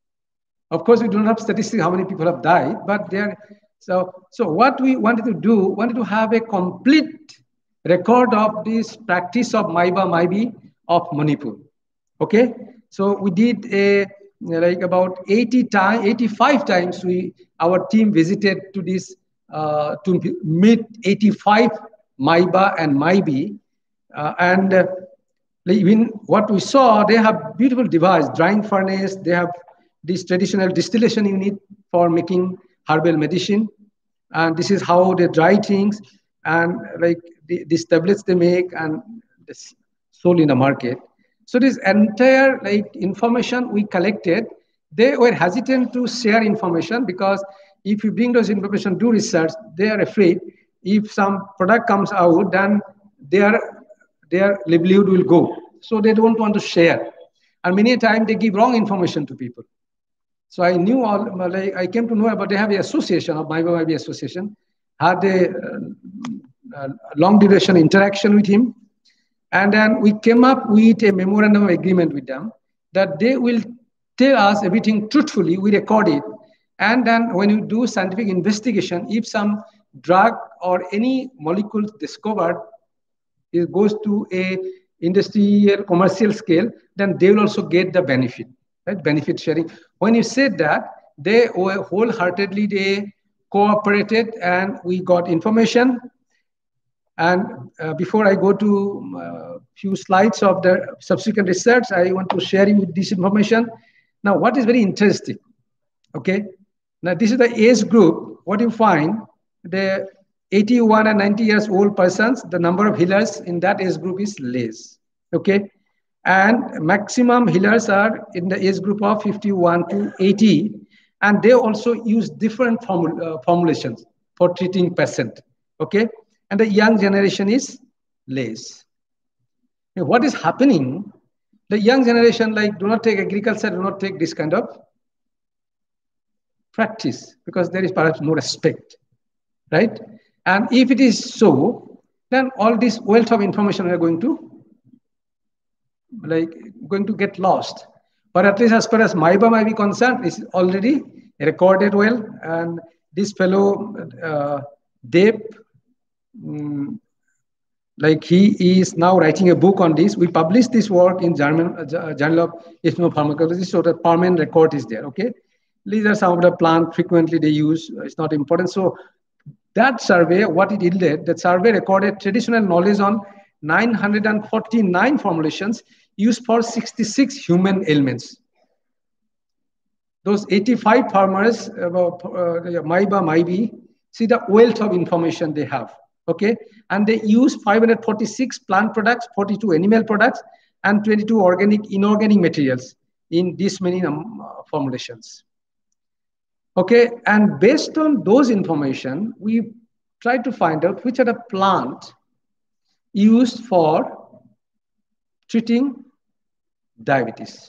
Of course, we don't have statistics how many people have died, but they are. So, so what we wanted to do, wanted to have a complete record of this practice of Maiba Maibi of Manipur. Okay, so we did a like about eighty times, eighty-five times. We our team visited to this uh, to meet eighty-five Maiba and Maibi, uh, and uh, even what we saw, they have beautiful device, drying furnace. They have this traditional distillation unit for making herbal medicine, and this is how they dry things, and like the, these tablets they make and this sold in the market. So this entire like information we collected, they were hesitant to share information because if you bring those information, do research, they are afraid if some product comes out, then their their livelihood will go. So they don't want to share, and many times they give wrong information to people. So I knew all, like, I came to know about they have an association of Maiba Maibi Association, had a uh, uh, long duration interaction with him. And then we came up with a memorandum of agreement with them that they will tell us everything truthfully, we record it. And then when you do scientific investigation, if some drug or any molecule discovered, it goes to a industrial commercial scale, then they will also get the benefit, right? Benefit sharing. When you said that, they were wholeheartedly, they cooperated and we got information. And uh, before I go to a uh, few slides of the subsequent research, I want to share you with this information. Now, what is very interesting, okay? Now, this is the age group. What you find, the eighty-one and ninety years old persons, the number of healers in that age group is less, okay? And maximum healers are in the age group of fifty-one to eighty, and they also use different formul uh, formulations for treating patient, okay? And the young generation is less. Now, what is happening? The young generation, like, do not take agriculture, do not take this kind of practice because there is perhaps no respect, right? And if it is so, then all this wealth of information are going to, like, going to get lost. But at least as far as Maiba Maibi concerned, is already recorded well. And this fellow, uh, Dave, um, like he is now writing a book on this. We published this work in German uh, Journal of Ethnopharmacology, so the permanent record is there, okay? These are some of the plants frequently they use. It's not important. So that survey, what it yielded, that survey recorded traditional knowledge on nine hundred forty-nine formulations used for sixty-six human ailments. Those eighty-five farmers, uh, uh, Maiba Maibi, see the wealth of information they have, okay? And they use five hundred forty-six plant products, forty-two animal products, and twenty-two organic, inorganic materials in this many um, uh, formulations. Okay, and based on those information, we try to find out which are the plants used for treating diabetes.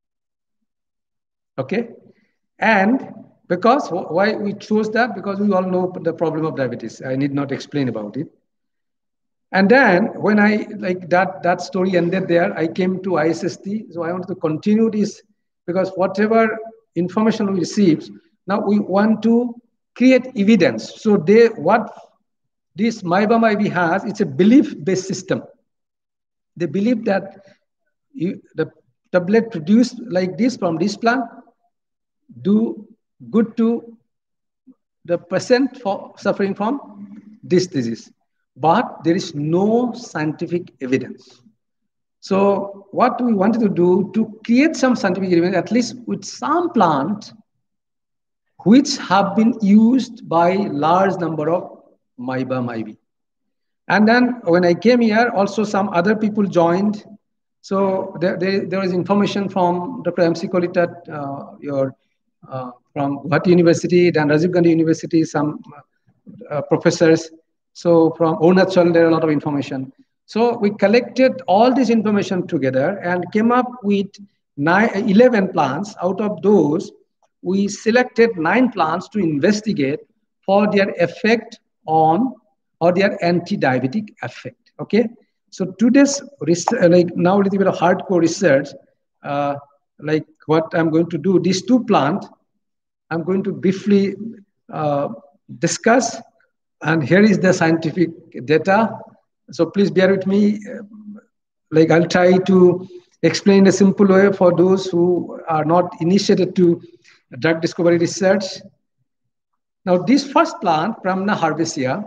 Okay, and because why we chose that? Because we all know the problem of diabetes. I need not explain about it. And then when I, like that, that story ended there, I came to I S S T. So I wanted to continue this because whatever information we received, now we want to create evidence. So they, what this Maiba Maibi has, it's a belief-based system. They believe that you, the tablet produced like this from this plant do good to the patient for suffering from this disease. But there is no scientific evidence. So what we wanted to do to create some scientific evidence, at least with some plant which have been used by large number of Maiba Maibi. And then when I came here, also some other people joined. So there, there, there was information from Doctor M C Kolita, uh, your, uh, from Guwahati University, then Rajiv Gandhi University, some uh, professors. So from Arunachal, there are a lot of information. So we collected all this information together and came up with nine, eleven plants. Out of those, we selected nine plants to investigate for their effect on, or their anti-diabetic effect, okay? So today's, like now a little bit of hardcore research, uh, like what I'm going to do, these two plants, I'm going to briefly uh, discuss, and here is the scientific data. So please bear with me, like I'll try to explain a simple way for those who are not initiated to drug discovery research. Now this first plant, Pramna herbaceae,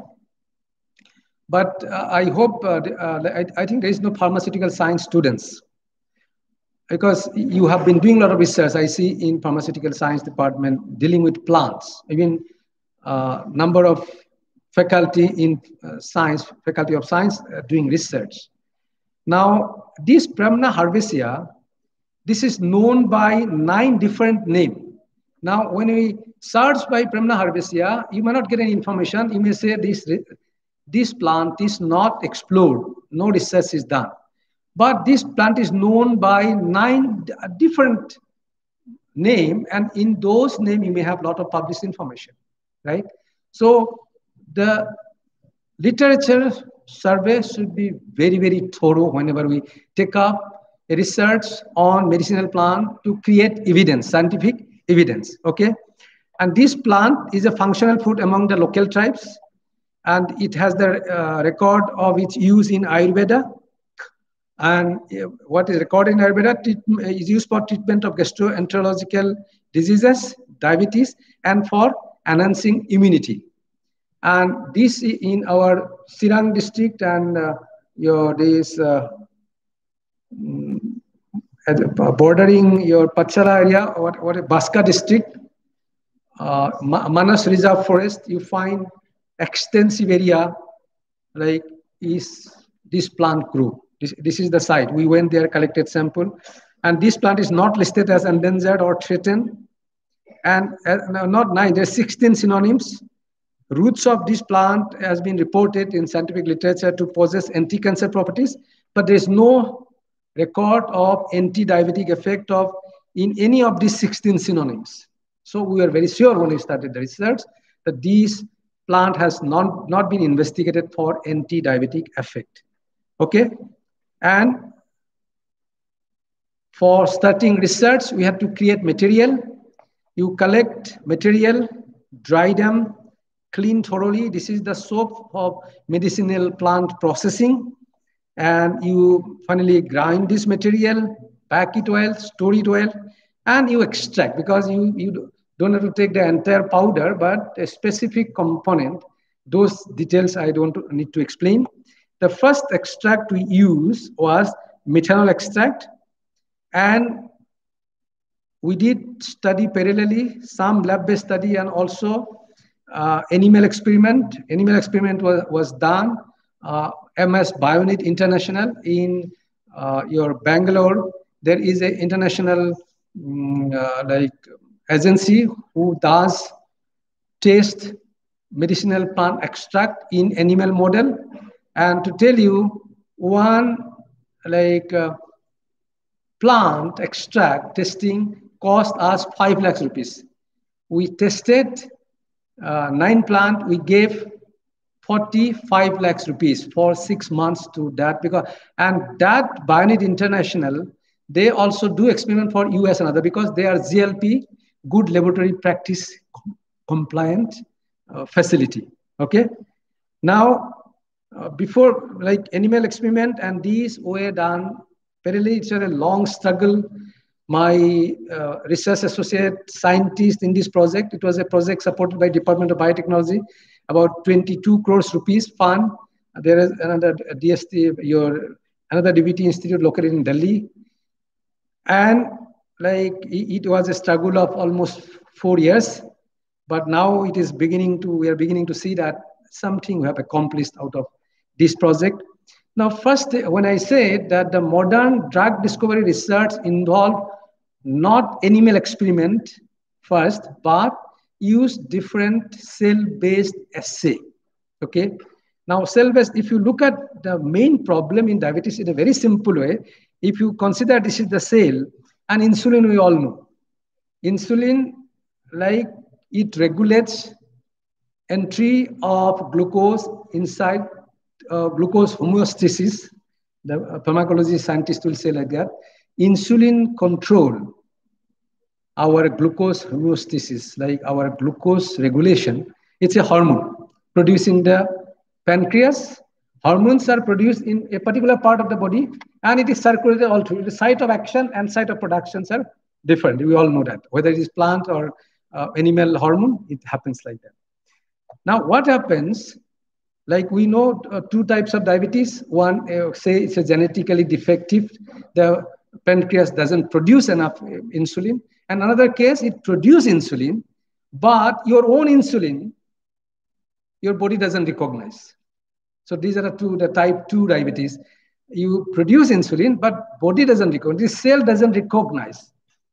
but uh, I hope, uh, uh, I, I think there is no pharmaceutical science students. because you have been doing a lot of research, I see in pharmaceutical science department dealing with plants, even uh, number of faculty in uh, science, faculty of science uh, doing research. Now, this Premna herbacea, this is known by nine different names. Now, when we search by Premna herbacea, you may not get any information. You may say this, this plant is not explored. No research is done. But this plant is known by nine different names, and in those names, you may have a lot of published information, right? So the literature survey should be very, very thorough whenever we take up a research on medicinal plant to create evidence, scientific evidence, okay? And this plant is a functional food among the local tribes, and it has the uh, record of its use in Ayurveda. And what is recorded in Ayurveda is used for treatment of gastroenterological diseases, diabetes, and for enhancing immunity. And this in our Sirang district and uh, your this uh, bordering your Pachala area, or what, what Baska district, uh, Manas Reserve Forest, you find extensive area like is this plant grew. This, this is the site. We went there, collected sample, and this plant is not listed as endangered or threatened. And uh, not nine, there's sixteen synonyms. Roots of this plant has been reported in scientific literature to possess anti-cancer properties, but there is no record of anti-diabetic effect of in any of these sixteen synonyms. So we are very sure when we started the research that this plant has not, not been investigated for anti-diabetic effect. Okay? And for starting research, we have to create material. You collect material, dry them, clean thoroughly. This is the soap of medicinal plant processing. And you finally grind this material, pack it well, store it well, and you extract, because you, you don't have to take the entire powder, but a specific component. Those details I don't need to explain. The first extract we used was methanol extract, and we did study parallelly, some lab-based study and also uh, animal experiment. Animal experiment was, was done, uh, M S Bionit International in uh, your Bangalore. There is an international um, uh, like agency who does test medicinal plant extract in animal model. And to tell you, one like uh, plant extract testing cost us five lakhs rupees. We tested uh, nine plant, we gave forty-five lakhs rupees for six months to that, because and that Bionit International, they also do experiment for U S and other, because they are G L P, good laboratory practice compliant uh, facility. Okay. Now, uh, before like animal experiment, and these were done parallelly. It's a long struggle. My uh, research associate scientist in this project, it was a project supported by Department of Biotechnology, about twenty-two crores rupees fund. There is another D S T, your another D B T institute located in Delhi. And like it, it was a struggle of almost four years, but now it is beginning to, we are beginning to see that something we have accomplished out of this project. Now, first, when I say that the modern drug discovery research involve not animal experiment first, but use different cell-based assay. Okay. Now, cell-based, if you look at the main problem in diabetes in a very simple way, if you consider this is the cell, and insulin, we all know. Insulin, like it regulates entry of glucose inside uh, glucose homeostasis. The uh, pharmacology scientists will say like that. Insulin control our glucose homeostasis, like our glucose regulation. It's a hormone produced in the pancreas. Hormones are produced in a particular part of the body, and it is circulated all through. The site of action and site of productions are different. We all know that. Whether it is plant or uh, animal hormone, it happens like that. Now, what happens, like we know uh, two types of diabetes. One, uh, say it's a genetically defective. The pancreas doesn't produce enough insulin. And another case, it produces insulin, but your own insulin, your body doesn't recognize. So these are the two, the type two diabetes. You produce insulin, but body doesn't recognize. The cell doesn't recognize.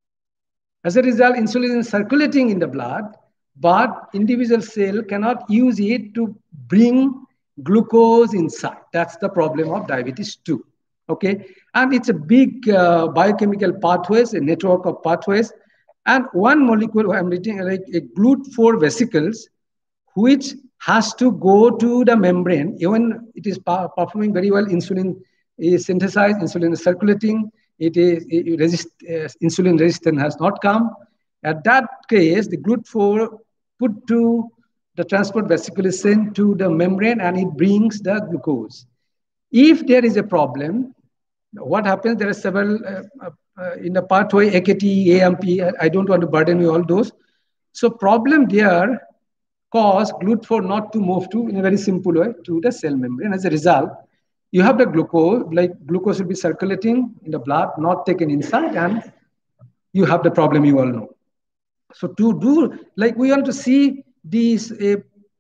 As a result, insulin is circulating in the blood, but individual cell cannot use it to bring glucose inside. That's the problem of diabetes two. Okay, and it's a big uh, biochemical pathways, a network of pathways, and one molecule I'm reading like a G L U T four vesicles, which has to go to the membrane. Even it is performing very well, insulin is synthesized, insulin is circulating, it is it resist, uh, insulin resistance has not come. At that case, the G L U T four put to the transport vesicle is sent to the membrane and it brings the glucose. If there is a problem, what happens? There are several uh, uh, in the pathway, A K T, A M P. I don't want to burden you all those. So problem there cause G L U T four not to move to, in a very simple way, to the cell membrane. As a result, you have the glucose, like glucose will be circulating in the blood, not taken inside, and you have the problem you all know. So to do, like we want to see these uh,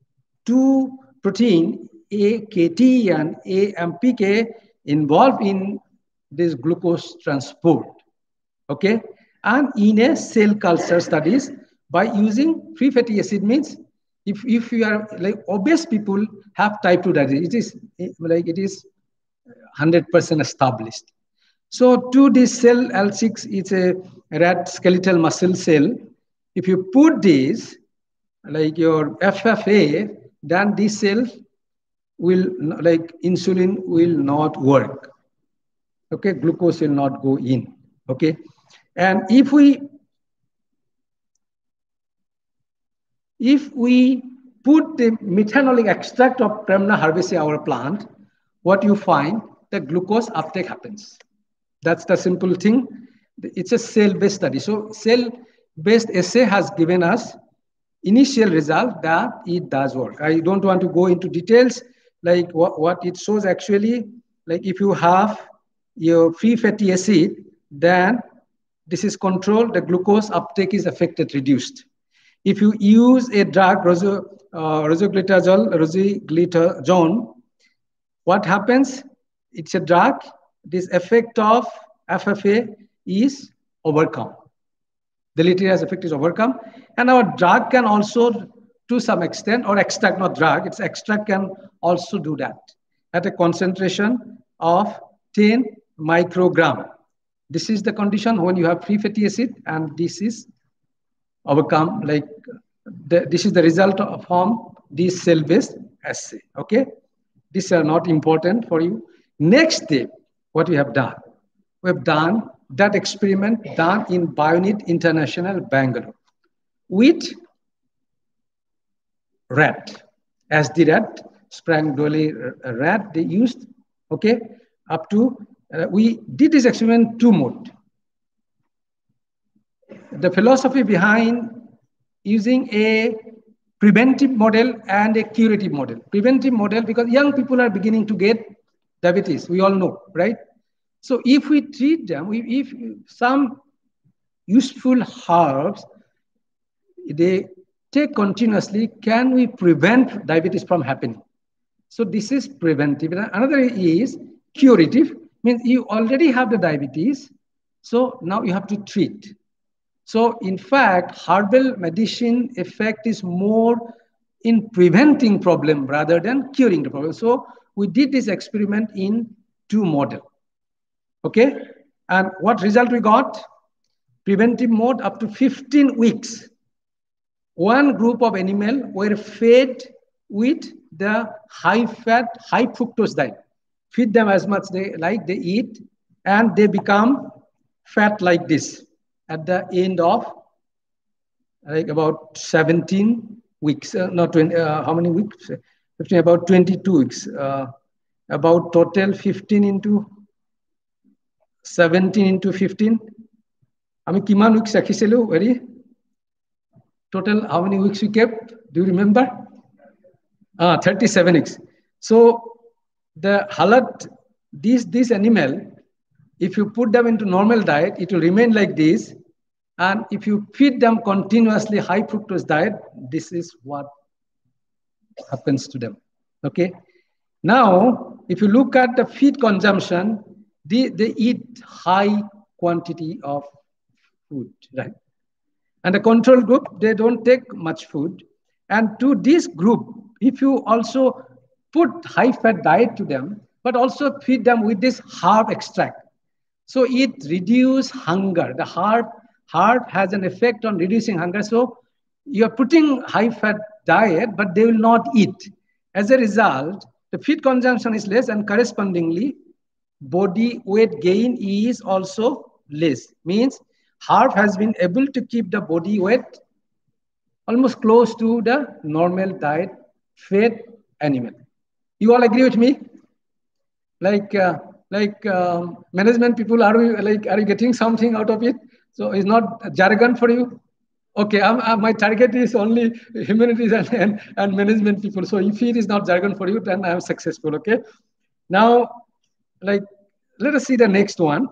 two protein, A K T and A M P K, involved in this glucose transport, okay? And in a cell culture studies, by using free fatty acid means, if, if you are like obese people have type two diabetes, it is like it is one hundred percent established. So to this cell L six, it's a rat skeletal muscle cell. If you put this, like your F F A, then this cell will, like insulin will not work. Okay, glucose will not go in. Okay, and if we if we put the methanolic extract of Premna herbaceae, our plant, what you find, the glucose uptake happens. That's the simple thing. It's a cell-based study. So cell-based assay has given us initial result that it does work. I don't want to go into details like what, what it shows actually. Like if you have your free fatty acid, then this is controlled, the glucose uptake is affected, reduced. If you use a drug, roso, uh, rosiglitazone, rosiglitazone, what happens? It's a drug, this effect of F F A is overcome. The deleterious effect is overcome. And our drug can also, to some extent, or extract, not drug, its extract can also do that at a concentration of ten microgram. This is the condition when you have free fatty acid, and this is overcome, like the, this is the result of from this cell-based assay. Okay, these are not important for you. Next step, what we have done, we have done that experiment done in Bionit International, Bangalore, with rat, as the rat, Sprague-Dawley rat they used. Okay, up to uh, we did this experiment two mode. The philosophy behind using a preventive model and a curative model. Preventive model because young people are beginning to get diabetes, we all know, right? So if we treat them, if some useful herbs they take continuously, can we prevent diabetes from happening? So this is preventive. Another is curative, means you already have the diabetes, so now you have to treat. So in fact, herbal medicine effect is more in preventing problem rather than curing the problem. So we did this experiment in two model. Okay, and what result we got? Preventive mode up to fifteen weeks. One group of animal were fed with the high fat, high fructose diet. Feed them as much they like, they eat, and they become fat like this at the end of like about seventeen weeks, uh, not twenty, uh, how many weeks? fifteen, about twenty-two weeks, uh, about total fifteen into seventeen into fifteen. Ami kiman weeks rakhiselu very total how many weeks we kept? Do you remember? Ah, thirty-seven weeks. So the halat, this this animal if you put them into normal diet, it will remain like this. And if you feed them continuously high fructose diet, this is what happens to them. Okay. Now, if you look at the feed consumption, they, they eat high quantity of food, right? And the control group, they don't take much food. And to this group, if you also put high fat diet to them, but also feed them with this herb extract. So it reduces hunger. The herb, herb has an effect on reducing hunger. So you're putting high fat diet, but they will not eat. As a result, the feed consumption is less, and correspondingly, body weight gain is also less. Means herb has been able to keep the body weight almost close to the normal diet fed animal. You all agree with me? Like, uh, like um, management people, are we like, are you getting something out of it? So it's not jargon for you. Okay, I'm, I'm, my target is only humanities and, and, and management people. So if it is not jargon for you, then I'm successful, okay? Now, like, let us see the next one.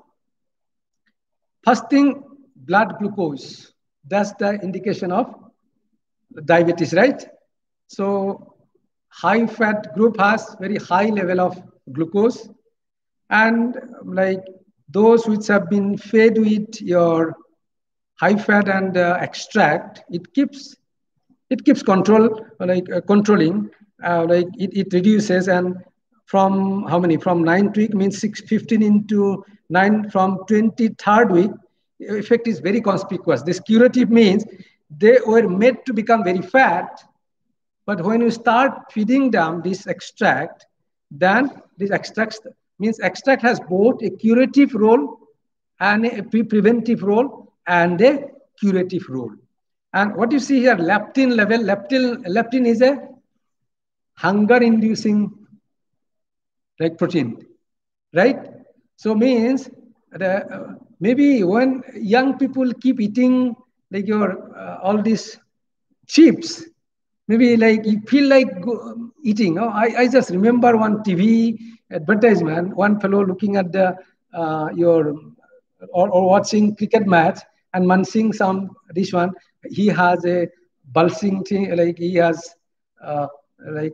Fasting blood glucose. That's the indication of diabetes, right? So high fat group has very high level of glucose. And like those which have been fed with your high fat and uh, extract, it keeps it keeps control, like uh, controlling, uh, like it, it reduces. And from how many? From ninth week means six, fifteen into nine, from twenty-third week, effect is very conspicuous. This curative means they were made to become very fat, but when you start feeding them this extract, then this extract means extract has both a curative role and a pre preventive role and a curative role. And what you see here, leptin level, leptin, leptin is a hunger-inducing like protein, right? So means the, uh, maybe when young people keep eating like your uh, all these chips, maybe like you feel like go, eating. Oh, I, I just remember one T V advertisement, one fellow looking at the uh, your or, or watching cricket match and munching some this one. He has a bulging thing, like he has uh, like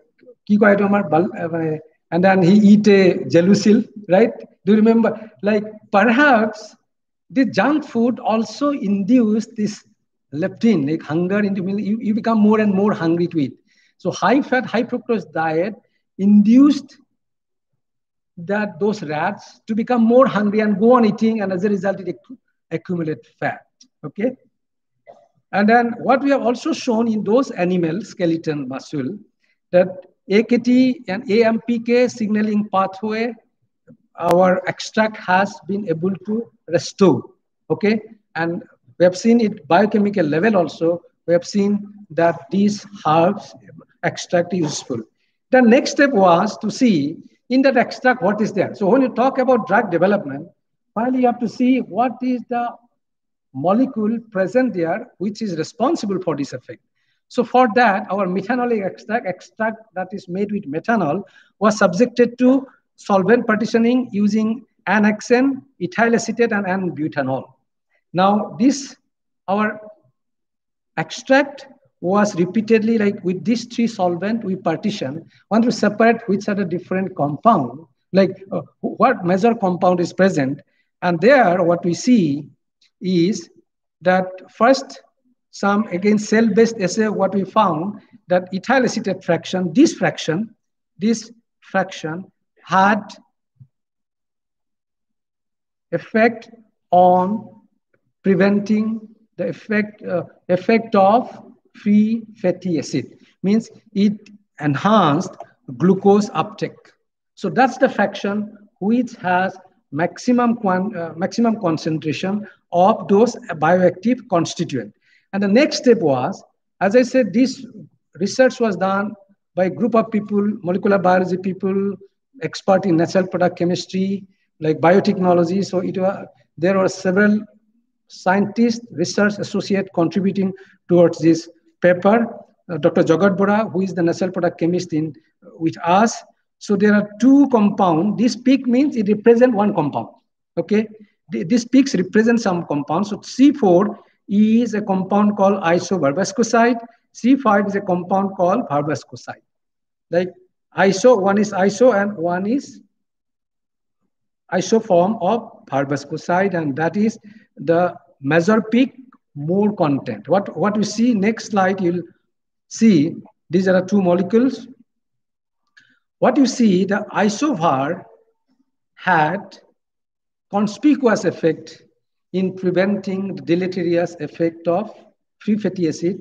and then he eat a gelusil, right? Do you remember? Like perhaps the junk food also induce this leptin, like hunger into you, you become more and more hungry to eat. So high fat, high fructose diet induced that those rats to become more hungry and go on eating, and as a result it accumulate fat. Okay. And then what we have also shown in those animal skeleton muscle, that A K T and A M P K signaling pathway, our extract has been able to restore. Okay. And we have seen it biochemical level also. We have seen that these herbs extract is useful. The next step was to see in that extract what is there. So when you talk about drug development, finally you have to see what is the molecule present there which is responsible for this effect. So for that, our methanolic extract, extract that is made with methanol, was subjected to solvent partitioning using N-hexane, ethyl acetate, and N-butanol. Now this, our extract was repeatedly, like with these three solvent, we partition, want to separate which are the different compound, like uh, what major compound is present. And there what we see is that first, some again cell-based assay, what we found that ethyl acetate fraction, this fraction, this fraction had effect on preventing the effect uh, effect of free fatty acid, means it enhanced glucose uptake. So that's the fraction which has maximum quan, uh, maximum concentration of those bioactive constituent. And the next step was, as I said, this research was done by a group of people, molecular biology people, expert in natural product chemistry, like biotechnology. So it was, there were several scientists, research associate contributing towards this paper. Uh, Doctor Jagat Bora, who is the natural product chemist in with us. So there are two compounds. This peak means it represents one compound. Okay, these peaks represent some compounds. So C four is a compound called isobarbascoside. C five is a compound called barbascoside. Like iso, one is iso and one is isoform of barbascoside, and that is the major peak, more content. What, what we see next slide, you'll see these are the two molecules. What you see, the isovar had conspicuous effect in preventing the deleterious effect of free fatty acid,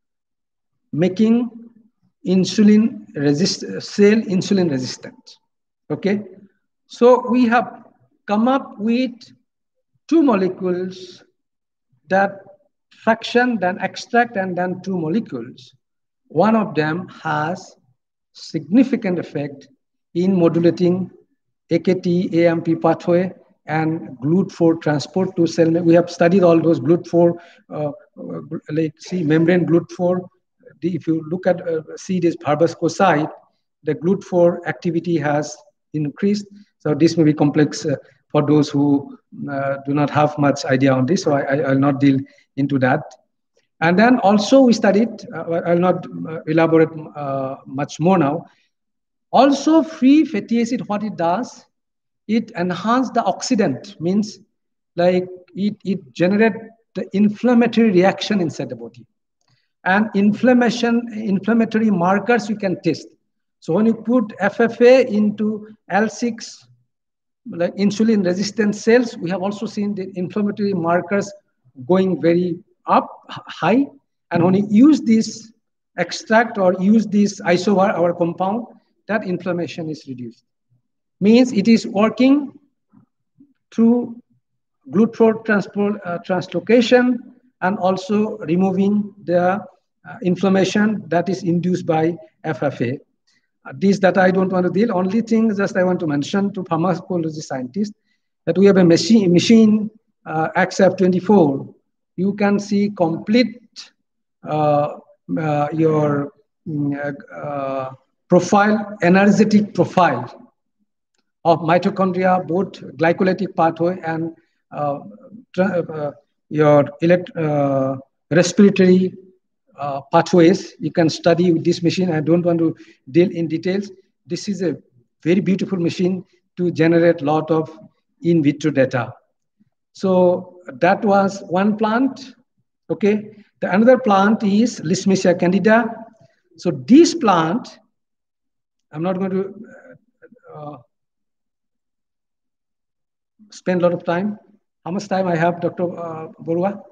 making insulin resist cell insulin resistant. Okay, so we have come up with two molecules that fraction, then extract, and then two molecules. One of them has significant effect in modulating A K T, A M P pathway and G L U T four transport to cell. We have studied all those G L U T four, uh, like see membrane G L U T four. If you look at uh, see this barbascoside, the G L U T four activity has increased. So this may be complex uh, for those who uh, do not have much idea on this. So I, I, I'll not deal into that. And then also we studied, uh, I'll not uh, elaborate uh, much more now. Also free fatty acid, what it does, it enhances the oxidant, means like it, it generates the inflammatory reaction inside the body. And inflammation, inflammatory markers you can test. So when you put F F A into L six, like insulin resistant cells, we have also seen the inflammatory markers going very up, high. And when you use this extract or use this isovar, our compound, that inflammation is reduced. Means it is working through G L U T four transport, uh, translocation, and also removing the uh, inflammation that is induced by F F A. Uh, this that I don't want to deal. Only thing just I want to mention to pharmacology scientists that we have a machine, machine uh, X F twenty-four. You can see complete uh, uh, your uh, profile, energetic profile of mitochondria, both glycolytic pathway and uh, uh, your elect uh, respiratory uh, pathways. You can study with this machine. I don't want to deal in details. This is a very beautiful machine to generate a lot of in vitro data. So that was one plant. Okay. The another plant is Lismisia candida. So this plant, I'm not going to uh, spend a lot of time. How much time I have, Doctor Uh, Borua?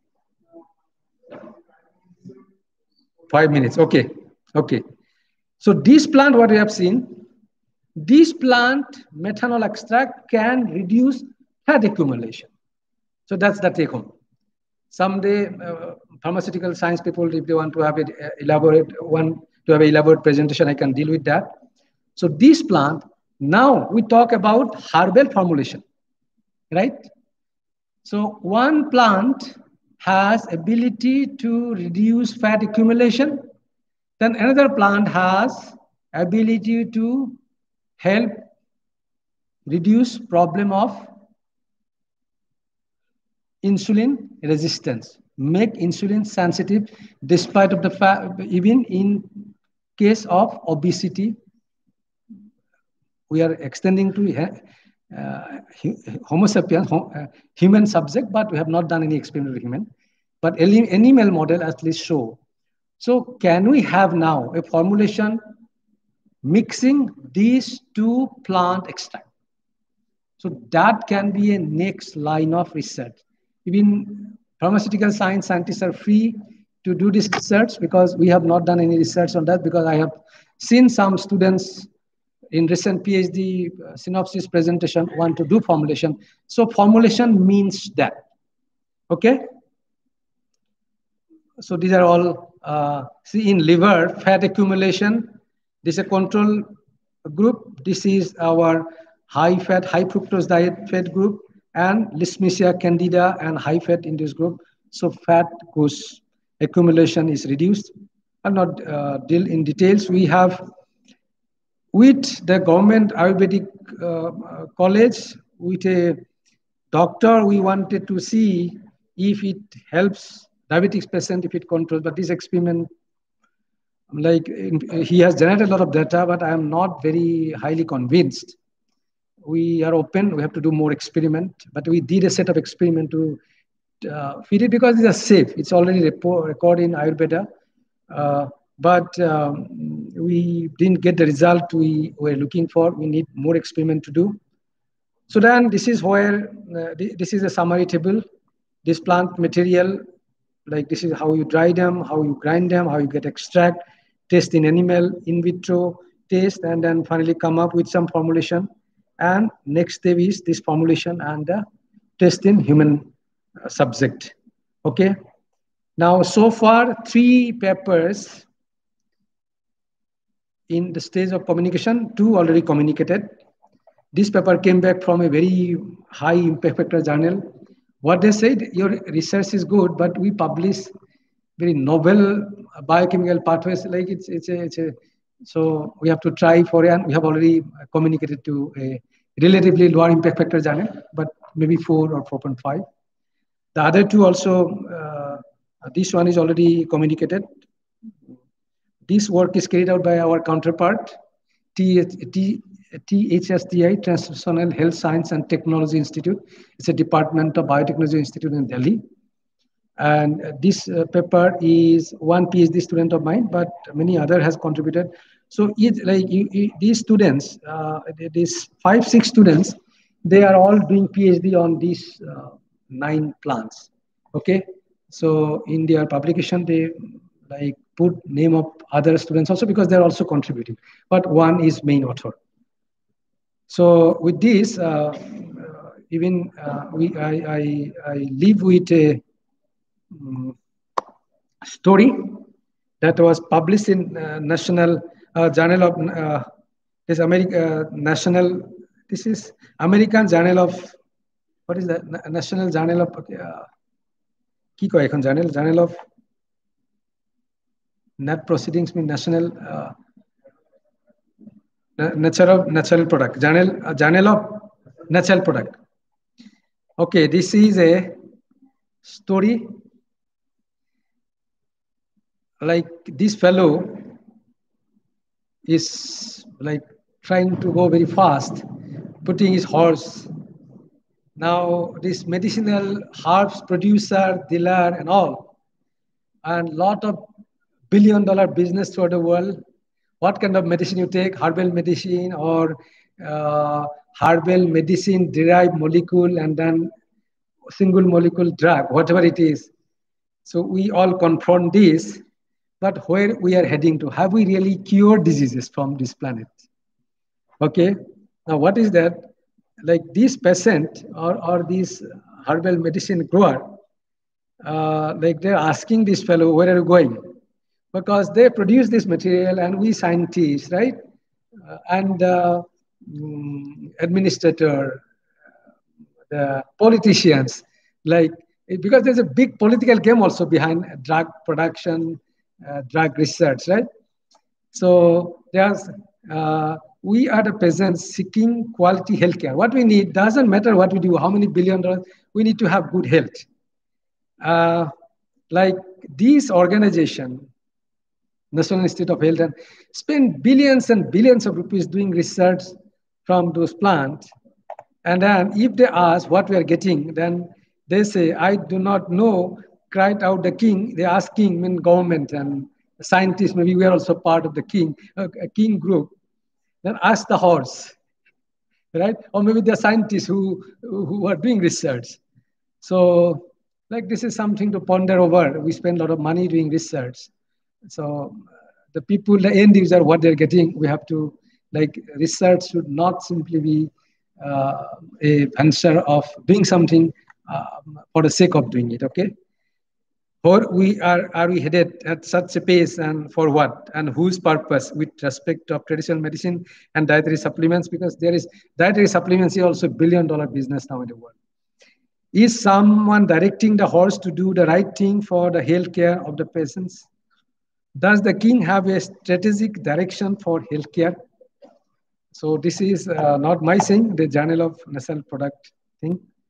Five minutes. Okay. Okay. So this plant, what we have seen, this plant methanol extract can reduce fat accumulation. So that's the take home. Someday, uh, pharmaceutical science people, if they want to have it uh, elaborate one to have an elaborate presentation, I can deal with that. So this plant, now we talk about herbal formulation, right? So one plant has ability to reduce fat accumulation. Then another plant has ability to help reduce problem of insulin resistance, make insulin sensitive despite of the fact, even in case of obesity, we are extending to uh, Homo sapiens, uh, human subject, but we have not done any experiment with human. But animal model at least show. So can we have now a formulation mixing these two plant extracts? So that can be a next line of research. Even pharmaceutical science scientists are free to do this research, because we have not done any research on that, because I have seen some students in recent PhD uh, synopsis presentation want to do formulation. So formulation means that, okay? So these are all, uh, see in liver, fat accumulation, this is a control group. This is our high fat, high fructose diet fat group, and Lismisia candida and high fat in this group. So fat goes, accumulation is reduced. I'll not uh, deal in details. We have, with the government Ayurvedic uh, college, with a doctor, we wanted to see if it helps diabetic patient, if it controls, but this experiment, like in, he has generated a lot of data, but I am not very highly convinced. We are open, we have to do more experiment, but we did a set of experiment to uh, feed it because it's safe. It's already recorded in Ayurveda, uh, but um, we didn't get the result we were looking for. We need more experiment to do. So then this is where, uh, this is a summary table. This plant material, like this is how you dry them, how you grind them, how you get extract, test in animal, in vitro test, and then finally come up with some formulation. And next step is this formulation and uh, test in human uh, subject. Okay. Now, so far, three papers in the stage of communication, two already communicated. This paper came back from a very high impact factor journal. What they said, your research is good, but we publish very novel biochemical pathways. Like it's it's a, it's a so we have to try for it, and we have already communicated to a relatively lower impact factor journal, but maybe four or four point five. The other two also, uh, this one is already communicated. This work is carried out by our counterpart, T H S T I, Translational Health Science and Technology Institute. It's a department of biotechnology institute in Delhi. And uh, this uh, paper is one PhD student of mine, but many other has contributed. So it, like you, you, these students, uh, these five, six students, they are all doing PhD on these uh, nine plants. Okay. So in their publication, they like put name of other students also because they're also contributing, but one is main author. So with this, uh, uh, even uh, we, I, I, I live with a um, story that was published in uh, National uh, Journal of uh, this America uh, National. This is American Journal of what is that? National Journal of Ki koi ekhon Journal Journal of Nat Proceedings mean National uh, Natural Natural Product Journal uh, Journal of Natural Product. Okay, this is a story. Like this fellow is like trying to go very fast, putting his horse. Now this medicinal herbs producer, dealer and all, and lot of billion dollar business throughout the world. What kind of medicine you take, herbal medicine or uh, herbal medicine derived molecule and then single molecule drug, whatever it is. So we all confront this. But where we are heading to, have we really cured diseases from this planet? Okay, now what is that? Like this patient or, or this herbal medicine grower, uh, like they're asking this fellow, where are you going? Because they produce this material and we scientists, right? Uh, and uh, um, administrator, the politicians, like, because there's a big political game also behind drug production, Uh, drug research, right? So there's uh, we are the peasants seeking quality healthcare. What we need doesn't matter what we do, how many billion dollars. We need to have good health. Uh, like this organization, National Institute of Health, and spend billions and billions of rupees doing research from those plants. And then if they ask what we are getting, then they say, I do not know. Cried out the king. They ask king, I mean government and scientists. Maybe we are also part of the king, uh, a king group. Then ask the horse, right? Or maybe the scientists who who are doing research. So, like this is something to ponder over. We spend a lot of money doing research. So, the people, the end user, what they're getting, we have to like research should not simply be uh, a venture of doing something uh, for the sake of doing it. Okay. Or we are, are we headed at such a pace and for what and whose purpose with respect of traditional medicine and dietary supplements? Because there is dietary supplements is also a billion dollar business now in the world. Is someone directing the horse to do the right thing for the healthcare of the patients? Does the king have a strategic direction for healthcare? So this is uh, not my saying, the Journal of National Product thing.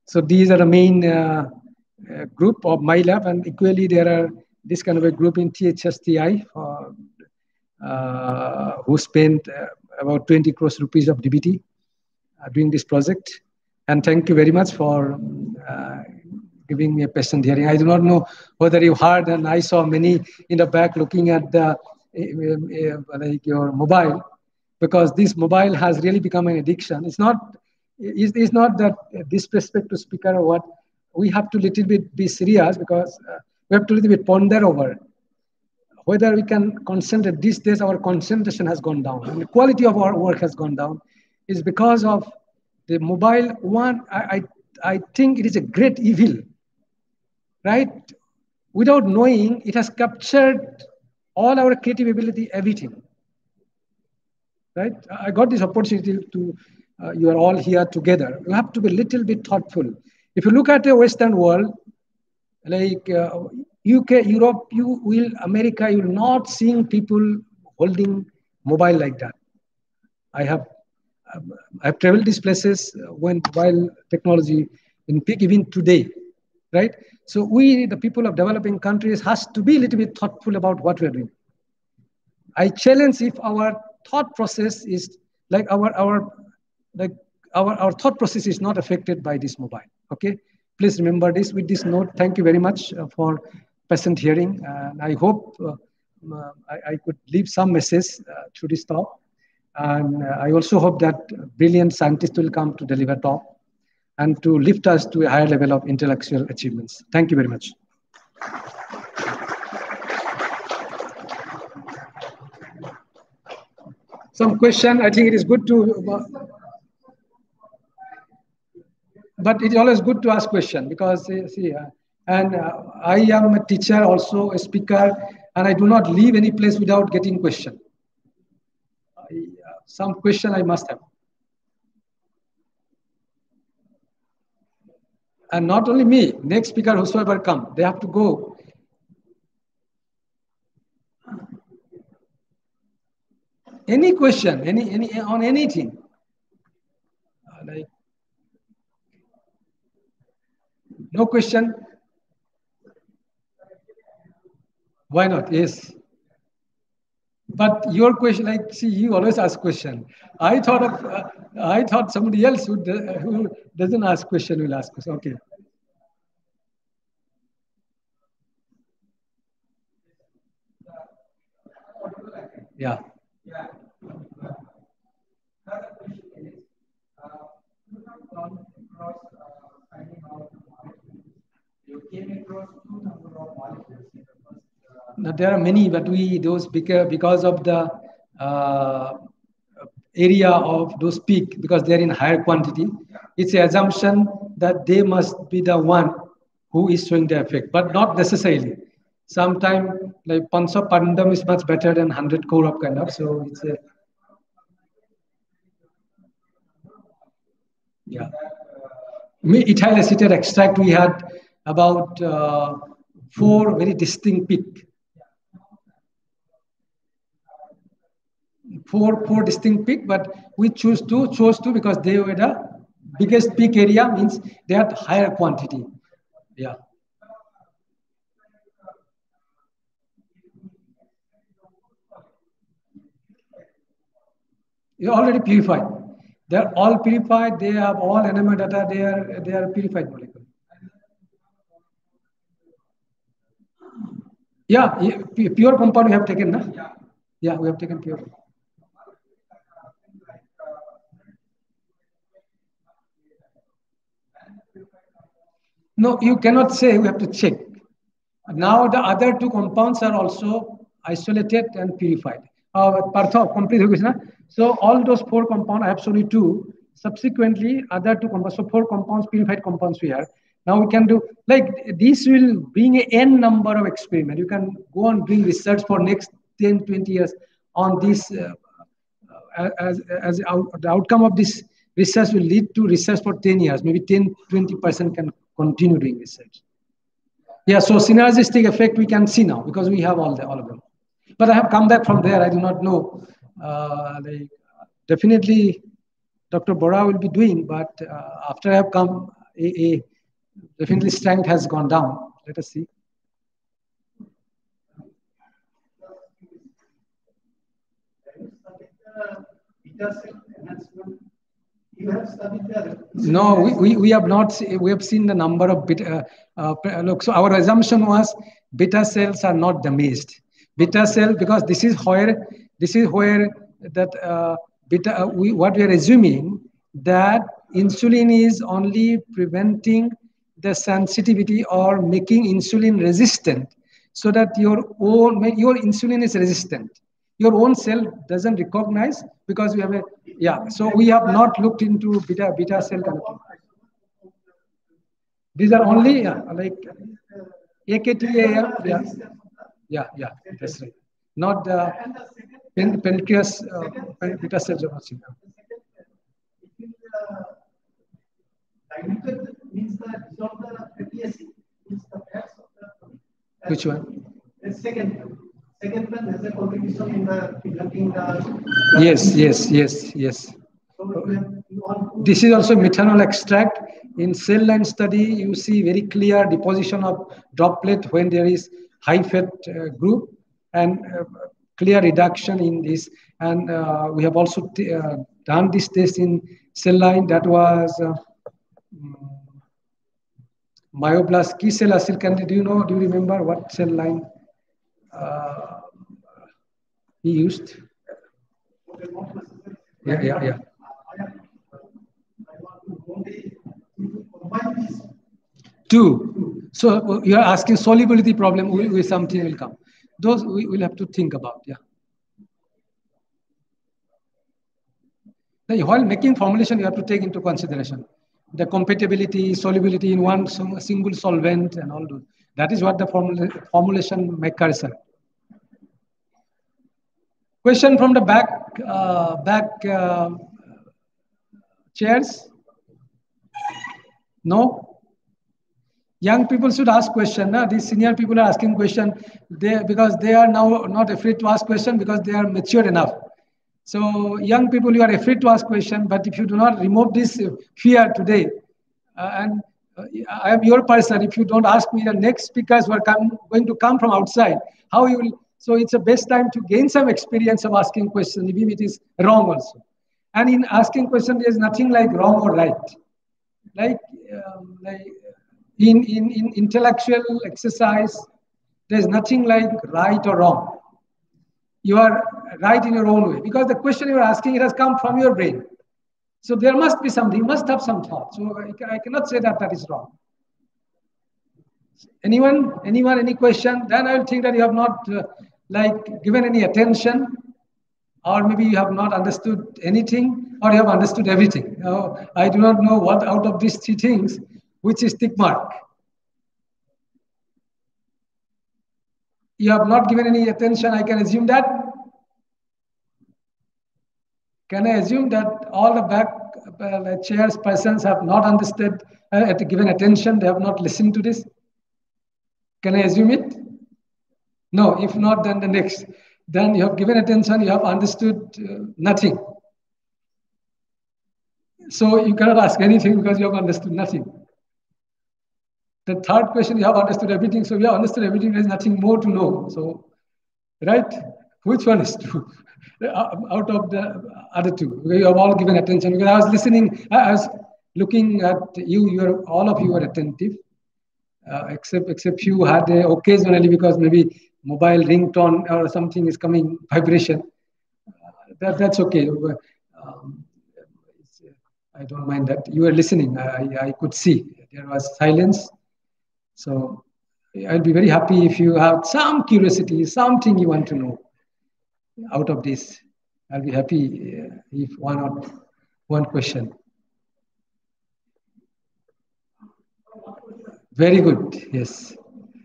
So these are the main uh, uh, group of my lab, and equally there are this kind of a group in T H S T I uh, uh, who spent uh, about twenty crores rupees of D B T uh, doing this project. And thank you very much for uh, giving me a patient hearing. I do not know whether you heard, and I saw many in the back looking at the uh, uh, like your mobile, because this mobile has really become an addiction. It's not, it's, it's not that uh, disrespect to speaker or what. We have to little bit be serious, because uh, we have to little bit ponder over whether we can concentrate. These days our concentration has gone down and the quality of our work has gone down. Is because of the mobile. One, I, I, I think it is a great evil, right? Without knowing, it has captured all our creative ability, everything, right? I got this opportunity to, uh, you are all here together. You have to be a little bit thoughtful. If you look at the Western world, like uh, U K, Europe, you will, America, you will not seeing people holding mobile like that. I have, um, I've traveled these places when mobile technology in peak, even today, right? So we, the people of developing countries, has to be a little bit thoughtful about what we're doing. I challenge if our thought process is like our, our, like our, our thought process is not affected by this mobile, okay? Please remember this. With this note, thank you very much uh, for patient hearing. Uh, I hope uh, uh, I, I could leave some message uh, through this talk. And uh, I also hope that brilliant scientists will come to deliver talk and to lift us to a higher level of intellectual achievements. Thank you very much. Some question, I think it is good to, uh, but it's always good to ask question, because uh, see, uh, and uh, I am a teacher, also a speaker, and I do not leave any place without getting question. I, uh, some question I must have. And not only me, next speaker, whosoever come, they have to go. Any question, any, any on anything. Uh, like, no question? Why not? Yes. But your question, like, see, you always ask question. I thought of, uh, I thought somebody else who, do, who doesn't ask question will ask question. Okay. Yeah. Now, there are many, but we those because because of the uh, area of those peak, because they are in higher quantity, it's an assumption that they must be the one who is showing the effect, but not necessarily. Sometimes like Pansa Pandam is much better than one hundred core of kind of, so it's a yeah. Ethyl acetate extract, we had about uh, four very distinct peak. Four, four distinct peak, but we choose to chose to because they were the biggest peak area, means they had higher quantity. Yeah. You're already purified. They're all purified. They have all N M R data. They are they are purified molecule. Yeah, pure compound we have taken, na? Yeah, we have taken pure. No, you cannot say, we have to check. Now the other two compounds are also isolated and purified. Uh, Partho, complete. So all those four compounds, I have shown you two. Subsequently, other two compounds, so four compounds, purified compounds we have. Now we can do, like, this will bring a n number of experiments. You can go on doing research for next ten, twenty years on this. Uh, as as out, the outcome of this research will lead to research for ten years. Maybe ten, twenty percent can continue doing research. Yeah, so synergistic effect we can see now because we have all the all of them. But I have come back from there. I do not know. Uh, like, definitely, Doctor Bora will be doing. But uh, after I have come, a, a definitely strength has gone down. Let us see. No, we, we, we have not, we have seen the number of beta, uh, uh, look, so our assumption was beta cells are not damaged. Beta cell, because this is where, this is where that uh, beta, uh, we, what we are assuming that insulin is only preventing the sensitivity or making insulin resistant, so that your own, your insulin is resistant. Your own cell doesn't recognize, because we have a, yeah, so we have not looked into beta beta cell kind of thing. These are only yeah, like A K T A F, yeah, yeah, yeah, that's right. Not the pen, pancreas uh, beta cells of Achina. Which one? The second. Second one has a contribution in the developing the. Yes, yes, yes, yes. So this is also methanol extract. In cell line study, you see very clear deposition of droplet when there is high fat uh, group, and uh, clear reduction in this. And uh, we have also uh, done this test in cell line. That was uh, myoblast key cell acyl candidate. Do you know? Do you remember what cell line uh, he used? Yeah, yeah, yeah. Two. So you are asking solubility problem with, with something will come. Those we will have to think about. Yeah. Now, while making formulation, you have to take into consideration the compatibility, solubility in one single solvent, and all those. That is what the formula, formulation makers are. Question from the back, uh, back uh, chairs. No. Young people should ask question. No? These senior people are asking question they, because they are now not afraid to ask question because they are mature enough. So young people, you are afraid to ask question, but if you do not remove this fear today, uh, and uh, I am your person, if you don't ask me, the next speakers who are come, going to come from outside, how you will, so it's the best time to gain some experience of asking question, even if it is wrong also. And in asking question, there is nothing like wrong or right. Like, um, like in, in, in intellectual exercise, there is nothing like right or wrong. You are right in your own way, because the question you are asking, it has come from your brain. So there must be something, you must have some thought. So I, I cannot say that that is wrong. Anyone, anyone, any question? Then I will think that you have not uh, like given any attention, or maybe you have not understood anything, or you have understood everything. Now, I do not know what out of these three things, which is tick mark. You have not given any attention, I can assume that. Can I assume that all the back uh, chairs persons have not understood, uh, given attention, they have not listened to this? Can I assume it? No, if not, then the next. Then you have given attention, you have understood uh, nothing. So you cannot ask anything because you have understood nothing. The third question, you have understood everything. So you have understood everything, there is nothing more to know. So, right? Which one is true? Out of the other two, you have all given attention. Because I was listening, I was looking at you, you are, all of you are attentive. Uh, except except you had uh, occasionally, because maybe mobile ringtone or something is coming, vibration. Uh, that, that's okay. Um, I don't mind that. You are listening. I, I could see there was silence. So I'll be very happy if you have some curiosity, something you want to know out of this. I'll be happy uh, if one or one question. Very good. Yes.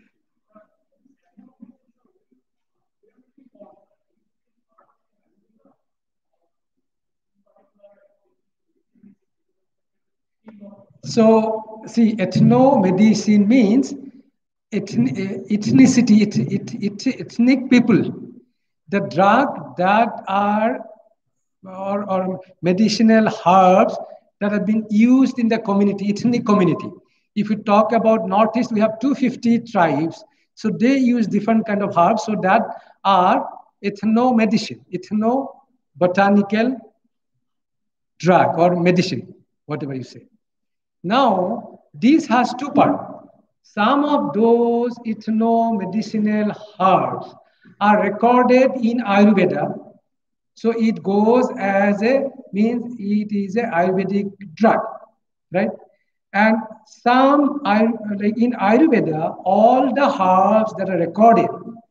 So, see, ethnomedicine means ethnicity, it, it, it, ethnic people. The drug that are, or, or medicinal herbs that have been used in the community, ethnic community. If we talk about Northeast, we have two hundred fifty tribes. So they use different kind of herbs. So that are ethno-medicine, ethno-botanical drug or medicine, whatever you say. Now, this has two parts. Some of those ethno-medicinal herbs are recorded in Ayurveda. So it goes as a, means it is a Ayurvedic drug, right? And some, like in Ayurveda, all the herbs that are recorded,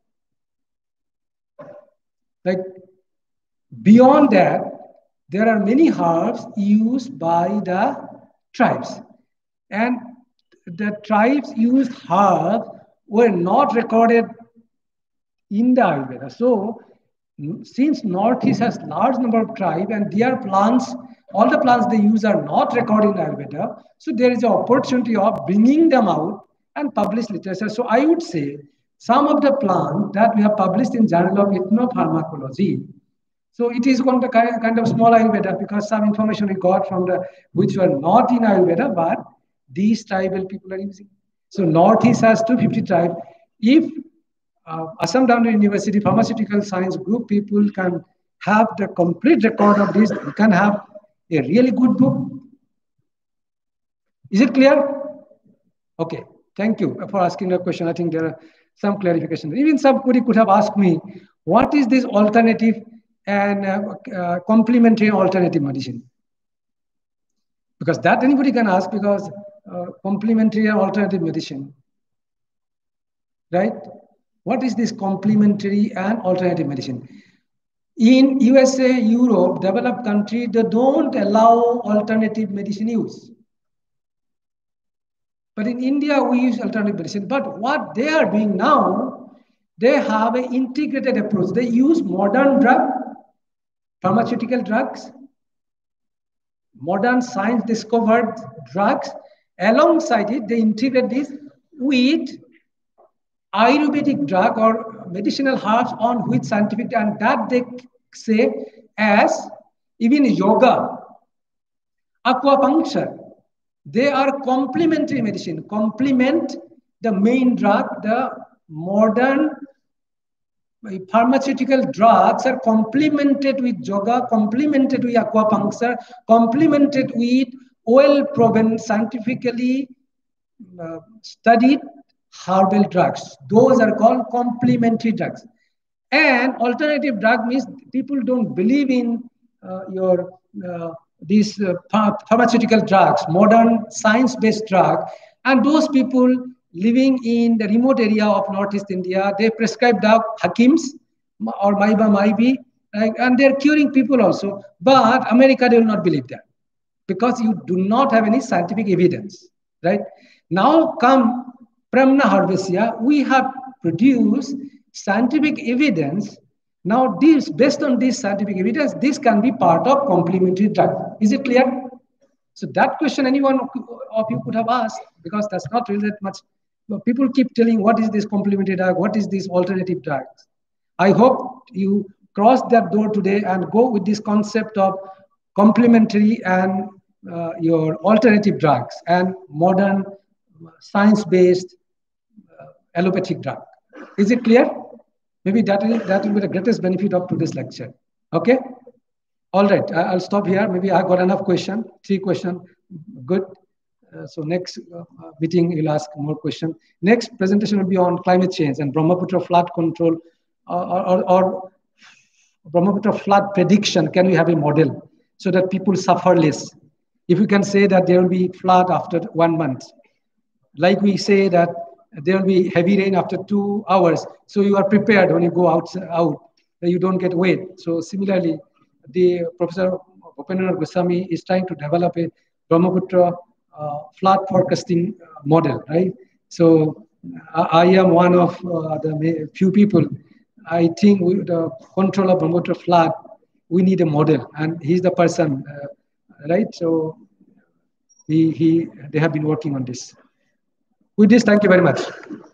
like beyond that, there are many herbs used by the tribes. And the tribes used herbs were not recorded in the Ayurveda. So since Northeast has large number of tribes and their plants, all the plants they use are not recorded in Ayurveda, so there is an opportunity of bringing them out and publish literature. So I would say some of the plants that we have published in Journal of Ethnopharmacology, so it is kind of, kind of small Ayurveda because some information we got from the, which were not in Ayurveda, but these tribal people are using. So Northeast has two hundred fifty tribes. If uh, Assam Boundary University Pharmaceutical Science Group people can have the complete record of this, you can have a really good book. Is it clear? Okay, thank you for asking the question. I think there are some clarifications. Even somebody could have asked me, what is this alternative and uh, uh, complementary alternative medicine? Because that anybody can ask, because uh, complementary and alternative medicine, right? What is this complementary and alternative medicine? In U S A, Europe, developed country, they don't allow alternative medicine use. But in India, we use alternative medicine. But what they are doing now, they have an integrated approach. They use modern drug, pharmaceutical drugs, modern science discovered drugs. Alongside it, they integrate this with Ayurvedic drug or medicinal herbs on which scientific, and that they say as even yoga, acupuncture, they are complementary medicine, complement the main drug. The modern pharmaceutical drugs are complemented with yoga, complemented with acupuncture, complemented with well-proven, scientifically uh, studied herbal drugs. Those are called complementary drugs. And alternative drug means people don't believe in uh, your uh, these uh, pharmaceutical drugs, modern science-based drug, and those people living in the remote area of Northeast India, they prescribe the Hakims or Maiba Maibi, like, and they're curing people also. But America, they will not believe that because you do not have any scientific evidence, right? Now come Pramna Harvesia, we have produced scientific evidence. Now this, based on this scientific evidence, this can be part of complementary drug. Is it clear? So that question anyone of you could have asked, because that's not really that much. People keep telling, what is this complementary drug? What is this alternative drug? I hope you cross that door today and go with this concept of complementary and uh, your alternative drugs and modern science-based uh, allopathic drug. Is it clear? Maybe that will, that will be the greatest benefit of today's lecture. Okay? All right, I'll stop here. Maybe I got enough question, three question, good. Uh, so next uh, meeting, you'll ask more question. Next presentation will be on climate change and Brahmaputra flood control or, or, or Brahmaputra flood prediction. Can we have a model so that people suffer less? If we can say that there will be flood after one month, like we say that there will be heavy rain after two hours. So you are prepared when you go out, out you don't get wet. So similarly, the Professor Bhupendranath Goswami is trying to develop a Brahmaputra uh, flood forecasting uh, model, right? So I, I am one of uh, the few people. I think with the control of Brahmaputra flood, we need a model, and he's the person, uh, right? So he, he, they have been working on this. With this, thank you very much.